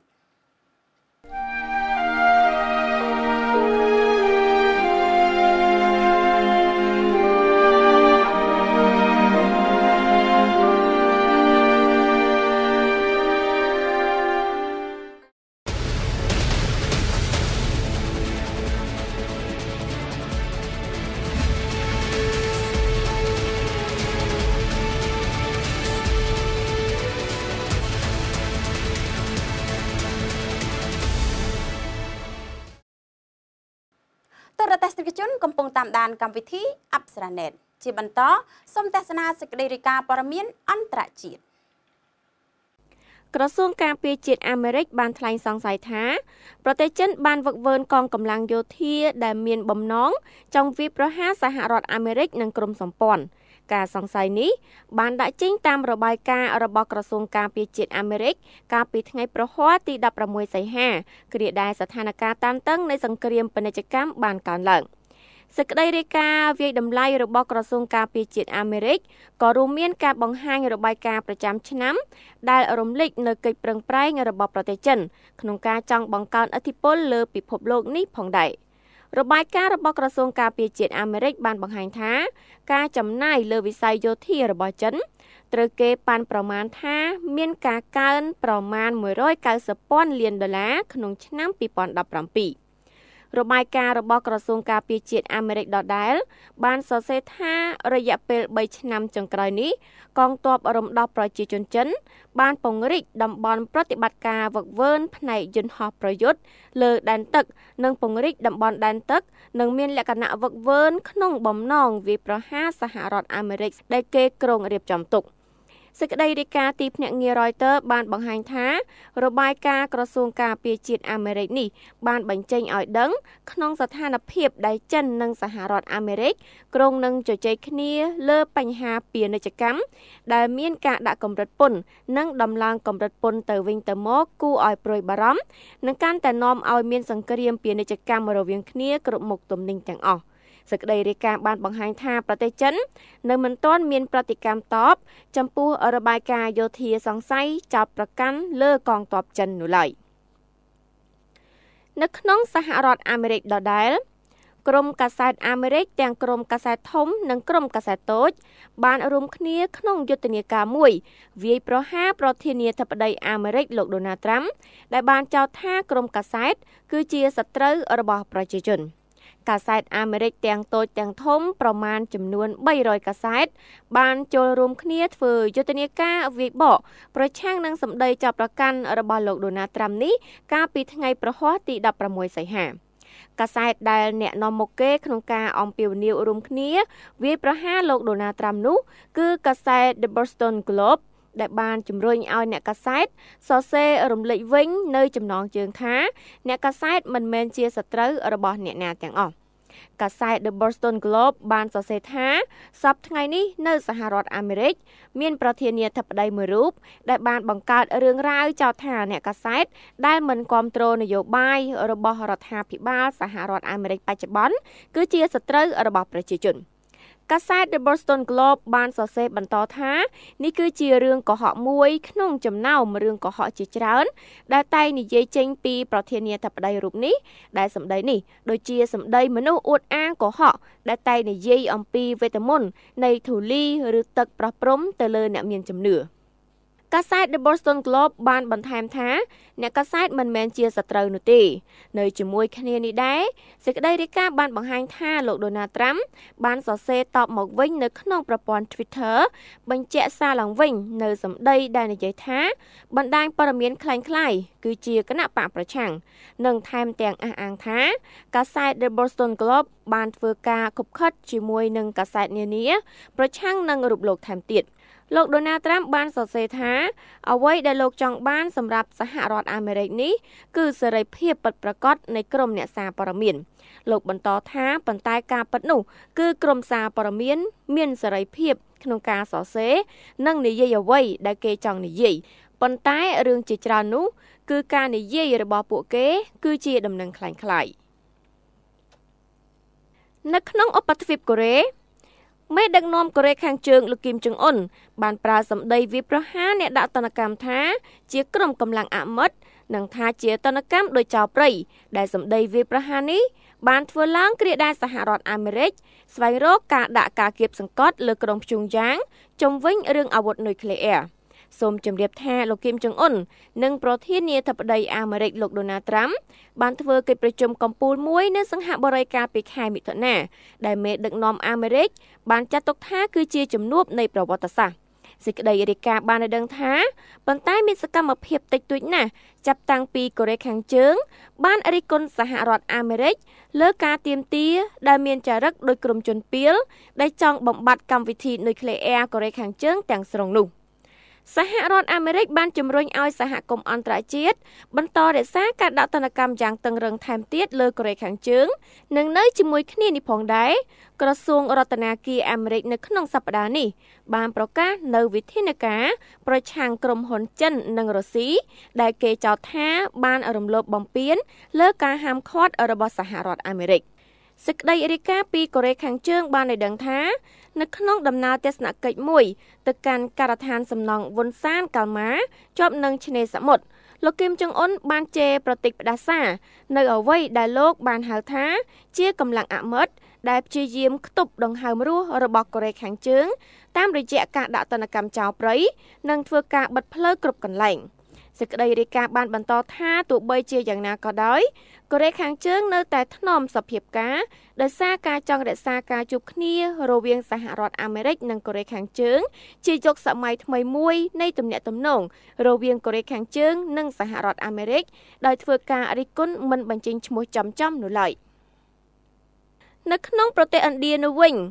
កំពុងតាមដានកម្មវិធីអប្សរានេតជាបន្តសូមទស្សនាសេចក្តីរាយការណ៍ព័ត៌មានអន្តរជាតិក្រសួងការពារជាតិអាមេរិកបានថ្លែងសង្ស័យថាប្រទេសចិនបានវឹកវើកងកម្លាំងយោធាដែលមានបំណងចង់វាយប្រហារសហរដ្ឋអាមេរិកនិងក្រុមសម្ព័ន្ធការសង្ស័យនេះបានដាក់ចេញតាមរបាយការណ៍របស់ក្រសួងការពារជាតិអាមេរិកកាលពីថ្ងៃប្រហ័សទី16សីហាគ្រាដែលស្ថានភាពតានតឹងនៃសង្គ្រាមពាណិជ្ជកម្មបានកើនឡើងសេចក្តីរាយការណ៍វាយតម្លៃរបស់ក្រសួងការពារជាតិអាមេរិកក៏រួមមានការបង្ហាញរបាយការណ៍ប្រចាំឆ្នាំដែលរំលេចនូវកិច្ចប្រឹងប្រែងរបស់ប្រទេសចិនក្នុងការចង់បង្កើនឥទ្ធិពលលើពិភពលោកនេះផងដែររបាយការណ៍របស់ក្រសួងការពារជាតិអាមេរិកបានបង្ហាញថាការចំណាយលើវិស័យយោធារបស់ចិនត្រូវគេប៉ាន់ប្រមាណថាមានការកើនប្រមាណ190,000 លានដុល្លារក្នុងឆ្នាំ2017របាយការណ៍របស់ក្រសួងការពារជាតិអាមេរិកដដែលបានសរសេរថារយៈពេល3ឆ្នាំចុងក្រោយនេះកងទ័ពរំដោះប្រជាជនចិនបានពង្រីកតំបន់ប្រតិបត្តិការហ្វឹកហ្វឺនផ្នែកយន្តហោះប្រយុទ្ធលើដែនទឹកនិងពង្រីកតំបន់ដែនទឹកនិងមានលក្ខណៈហ្វឹកហ្វឺនក្នុងបំណងវាយប្រហារសហរដ្ឋអាមេរិកដែលគេគ្រោងរៀបចំទុកសេចក្តីរាយការណ៍ទីភ្នាក់ងារ Reuters បានបង្ហាញថារបាយការណ៍ក្រសួងការពារជាតិអាមេរិកនេះបានបញ្ចេញឲ្យដឹងក្នុងស្ថានភាពដែលចិននិងសហរដ្ឋអាមេរិកក្រុងនឹងជជែកគ្នាលើបញ្ហាពាណិជ្ជកម្មដែលមានការដាក់កម្រិតពន្ធនិងដំឡើងកម្រិតពន្ធទៅវិញទៅមកគួរឲ្យព្រួយបារម្ភនិងកាន់តែនាំឲ្យមានសង្គ្រាមពាណិជ្ជកម្មរវាងគ្នាគ្រប់មុខទំនិញទាំងអស់សេចក្តីរាយការណ៍បានបង្ហាញថាប្រទេសចិននៅមិនទាន់មានប្រតិកម្មតបចំពោះរបាយការណ៍យោធាសង្ស័យចោទប្រកាន់លើកងទ័ពចិននោះឡើយនៅក្នុងសហរដ្ឋអាមេរិកដដែលក្រុមកាសែតអាមេរិកទាំងក្រុមកាសែតធំនិងក្រុមកាសែតតូចបានរួមគ្នាក្នុងយុទ្ធនាការមួយវាយប្រហារប្រធានាធិបតីអាមេរិកលោកដូណាល់ត្រាំដែលបានចោទថាក្រុមកាសែតគឺជាសត្រូវរបស់ប្រជាជនកាសែតអាមេរិកទាំងតូចទាំងធំប្រមាណចំនួន300កាសែតបានចូលរួមគ្នាធ្វើយុទ្ធនាការវាយបកប្រឆាំងនឹងសម្ដីចោទប្រកាន់របស់លោកដូណាល់ត្រាំនេះកាលពីថ្ងៃប្រហ័សទី16សីហាកាសែតដែលអ្នកនាំមុខគេក្នុងការអំពាវនាវរួមគ្នាវាយប្រហារលោកដូណាល់ត្រាំនោះគឺកាសែត The Boston Globe ដែលបានជំរុញឲ្យអ្នកកាសែតសរសេររំលេចវិញនៅចំណងជើងថាអ្នកកាសែតមិនមែនជាសត្រូវរបស់អ្នកណាទាំងអស់កាសែត The Boston Globe បានសរសេរថាសប្តាហ៍ថ្ងៃនេះនៅសហរដ្ឋអាមេរិកមានប្រធានាធិបតីមួយរូបដែលបានបង្កើតរឿងរ៉ាវចោទថាអ្នកកាសែតដែលមិនគ្រប់គ្រងនយោបាយរបស់រដ្ឋាភិបាលសហរដ្ឋអាមេរិកបច្ចុប្បន្នគឺជាសត្រូវរបស់ប្រជាជនកាសែត The Boston Globe បានសរសេរបន្តថានេះគឺជារឿងកុហកមួយក្នុងចំណោមរឿងកុហកជាច្រើនដែលតែងនិយាយចេញពីប្រធានាធិបតីរូបនេះដែលសម្ដីនេះដូចជាសម្ដីមនុស្សអួតអាងកុហកដែលតែងនិយាយអំពីវេទមន្តនៃធូលីឬទឹកប្រោះព្រំទៅលើអ្នកមានជំនឿកាសែត The Boston Globe បានបន្ថែមថាអ្នកកាសែតមិនមែនជាសត្រូវនោះទេនៅជាមួយគ្នានេះដែរសេចក្តីរាយការណ៍បានបង្ហាញថាលោកដូណាល់ត្រាំបានសរសេរតបមកវិញនៅក្នុងប្រព័ន្ធ Twitter បញ្ជាក់សារឡើងវិញនៅសម្ដីដែលនិយាយថាបណ្ដាញព័ត៌មានคล้ายៗគឺជាគណៈបកប្រឆាំងនិងថែមទាំងអះអាងថាកាសែត The Boston Globe បានធ្វើការខុបខិតជាមួយនឹងកាសែតនានាប្រឆាំងនឹងរូបលោកថែមទៀតលោកដូណាល់ត្រាំបានសរសេរថាអ្វីដែលលោកចង់បានសម្រាប់សហរដ្ឋអាមេរិកនេះគឺសេរីភាពពិតប្រាកដនៃក្រុមអ្នកសារព័ត៌មានលោកបន្តថាប៉ុន្តែការពិតនោះគឺក្រុមសារព័ត៌មានមានសេរីភាពក្នុងការសរសេរនិងនិយាយអ្វីដែលគេចង់និយាយប៉ុន្តែរឿងជាច្រើននោះគឺការនិយាយរបស់ពួកគេគឺជាដំណឹងคล้ายៗនៅក្នុងឧបទ្វីបកូរ៉េមេដឹកនាំកូរ៉េខាងជើងលោកគីមចុងអ៊ុនបានប្រើសម្ដីវាយប្រហារអ្នកដាក់ទណ្ឌកម្មថាជាក្រុមកម្លាំងអមតនិងថាជាទណ្ឌកម្មដោយចោរព្រៃដែលសម្ដីវាយប្រហារនេះបានធ្វើឡើងគ្រាដែលសហរដ្ឋអាមេរិកស្វែងរកការដាក់ការគាបសង្កត់លើក្រុមព្យុងយ៉ាងជុំវិញរឿងអាវុធនុយក្លេអ៊ែរសូមជម្រាបថាលោកគីមចុងអ៊ុននិងប្រធានាធិបតីអាមេរិកលោកដូណាល់ត្រាំបានធ្វើកិច្ចប្រជុំកំពូលមួយនៅសិង្ហបុរីកាលពីខែមិថុនាដែលមេដឹកនាំអាមេរិកបានចាត់ទុកថាគឺជាជំនួបនៃប្រវត្តិសាស្ត្រសេចក្តីរាយការណ៍បានឲ្យដឹងថាប៉ុន្តែមានសកម្មភាពតិចតួចណាស់ចាប់តាំងពីកូរ៉េខាងជើងបានរិះគន់សហរដ្ឋអាមេរិកលើការទាមទារដែលមានចរិតដោយក្រុមជនពាលដែលចង់បំបត្តិកម្មវិធីនុយក្លេអ៊ែរកូរ៉េខាងជើងទាំងស្រុងនោះសហរដ្ឋអាមេរិកបានជំរុញឲ្យសហគមន៍អន្តរជាតិបន្តរក្សាការដាក់ទណ្ឌកម្មយ៉ាងតឹងរ៉ឹងថែមទៀតលើកូរ៉េខាងជើងនិងនៅជាមួយគ្នានេះផងដែរក្រសួងរដ្ឋាភិបាលអាមេរិកនៅក្នុងសប្តាហ៍នេះបានប្រកាសនៅវិធានការប្រឆាំងក្រុមហ៊ុនចិននិងរុស្ស៊ីដែលគេចោទថាបានរំលោភបំពានលើការហាមឃាត់របស់សហរដ្ឋអាមេរិកសេចក្តីរាយការណ៍ពីកូរ៉េខាងជើងបានឲ្យដឹងថានៅក្នុងដំណើរទស្សនកិច្ចមួយទៅកាន់ការដ្ឋានសំណង់វុនសានកាល់ម៉ាជាប់នឹងឆ្នេរសមុទ្រលោកគីមចុងអ៊ុនបានជេរប្រតិផ្ដាសានៅអ្វីដែលលោកបានហៅថាជាកម្លាំងអមតដែលព្យាយាមខ្ទប់ដង្ហើមរស់របស់កូរ៉េខាងជើងតាមរយៈការដាក់ទណ្ឌកម្មចោលព្រៃនិងធ្វើការបិទផ្លូវគ្រប់កន្លែងសេចក្តីរាយការណ៍បានបន្តថាទោះបីជាយ៉ាងណាក៏ដោយកូរ៉េខាងជើងនៅតែថ្នមសភាពការដោយសារការចង់រក្សាការជួបគ្នារវាងសហរដ្ឋអាមេរិកនិងកូរ៉េខាងជើងជាយុគសម័យថ្មីមួយនៃទំនាក់ទំនងរវាងកូរ៉េខាងជើងនិងសហរដ្ឋអាមេរិកដោយធ្វើការរិះគន់មិនបញ្ចេញឈ្មោះចំនោះឡើយនៅក្នុងប្រទេសឥណ្ឌានោះវិញ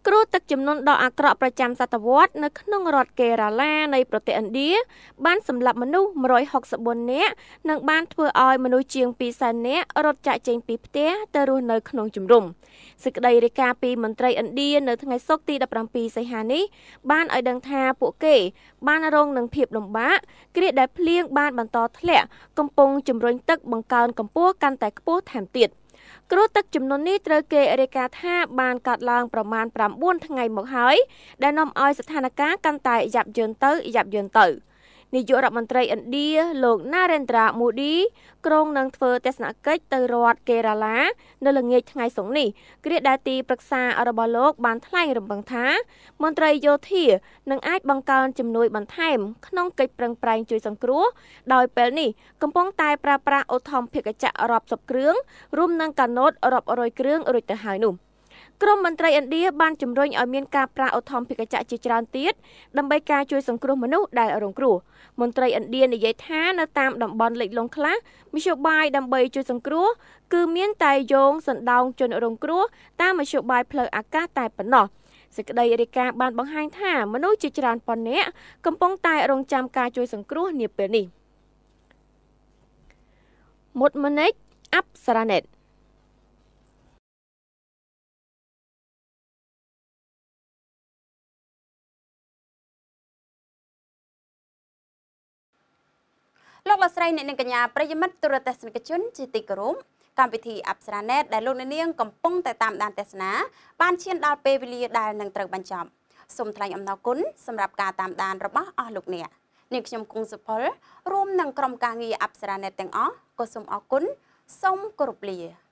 គ្រោះទឹកជំនន់ដ៏អាក្រក់ប្រចាំសតវត្សនៅក្នុងរដ្ឋកេរ៉ាឡានៃប្រទេសឥណ្ឌាបានសម្លាប់មនុស្ស164នាក់និងបានធ្វើឲ្យមនុស្សជាង200,000នាក់រត់ចាកចេញពីផ្ទះទៅរស់នៅក្នុងជំរំសេចក្តីរាយការណ៍ពីមន្ត្រីឥណ្ឌានៅថ្ងៃសុក្រទី17សីហានេះបានឲ្យដឹងថាពួកគេបានរងនឹងភាពលំបាកគ្រាដែលភ្លៀងបានបន្តធ្លាក់កំពុងជំរុញទឹកបង្កើនកម្ពស់កាន់តែខ្ពស់ថែមទៀតគ្រោះទឹកជំនន់នេះត្រូវគេរាយការណ៍ថាបានកើតឡើងប្រមាណ9ថ្ងៃមកហើយដែលនាំឲ្យស្ថានភាពកាន់តែយ៉ាប់យ៉ឺនទៅនាយករដ្ឋមន្ត្រីឥណ្ឌាលោក Narendra Modi ក្រុងនឹងធ្វើទស្សនកិច្ចទៅរដ្ឋកេរ៉ាឡានៅល្ងាចថ្ងៃសុក្រនេះគ្រាដែលទីប្រឹក្សារបស់លោកបានថ្លែងរំពឹងថាមន្ត្រីយោធានឹងអាចបង្កើនជំនួយបន្ថែមក្នុងកិច្ចប្រឹងប្រែងជួយសង្គ្រោះដោយពេលនេះកំពុងតែប្រើប្រាស់ឧទ្ធម្ភាគចក្ររាប់សិបគ្រឿងរួមនឹងកាណូតរាប់រយគ្រឿងរួចទៅហើយនោះក្រមមន្ត្រីឥណ្ឌាបានជំរុញឲ្យមានការប្រើឧទ្ធម្ភាគចក្រជាច្រើនទៀតដើម្បីការជួយសង្គ្រោះមនុស្សដែលរងគ្រោះមន្ត្រីឥណ្ឌានិយាយថានៅតាមតំបន់លិចលង់ខ្លះមធ្យោបាយដើម្បីជួយសង្គ្រោះគឺមានតែយោងសណ្ដោងជនរងគ្រោះតាមមធ្យោបាយផ្លូវអាកាសតែប៉ុណ្ណោះសេចក្តីរាយការណ៍បានបង្ហាញថាមនុស្សជាច្រើនពាន់នាក់កំពុងតែរងចាំការជួយសង្គ្រោះនាពេលនេះមុតមនិចអប្សរាណេតលោកលោកស្រីអ្នកនាងកញ្ញាប្រិយមិត្តទូរទស្សនិកជនជាទីគោរពកម្មវិធីអប្សរាណេតដែលលោកអ្នកនាងកំពុងតែតាមដានទស្សនាបានឈានដល់ពេលវេលាដែលនឹងត្រូវបញ្ចប់សូមថ្លែងអំណរគុណសម្រាប់ការតាមដានរបស់អស់លោកអ្នកនាងខ្ញុំគង់សុផលរួមនឹងក្រុមការងារអប្សរាណេតទាំងអស់ក៏សូមអរគុណសូមគោរពលា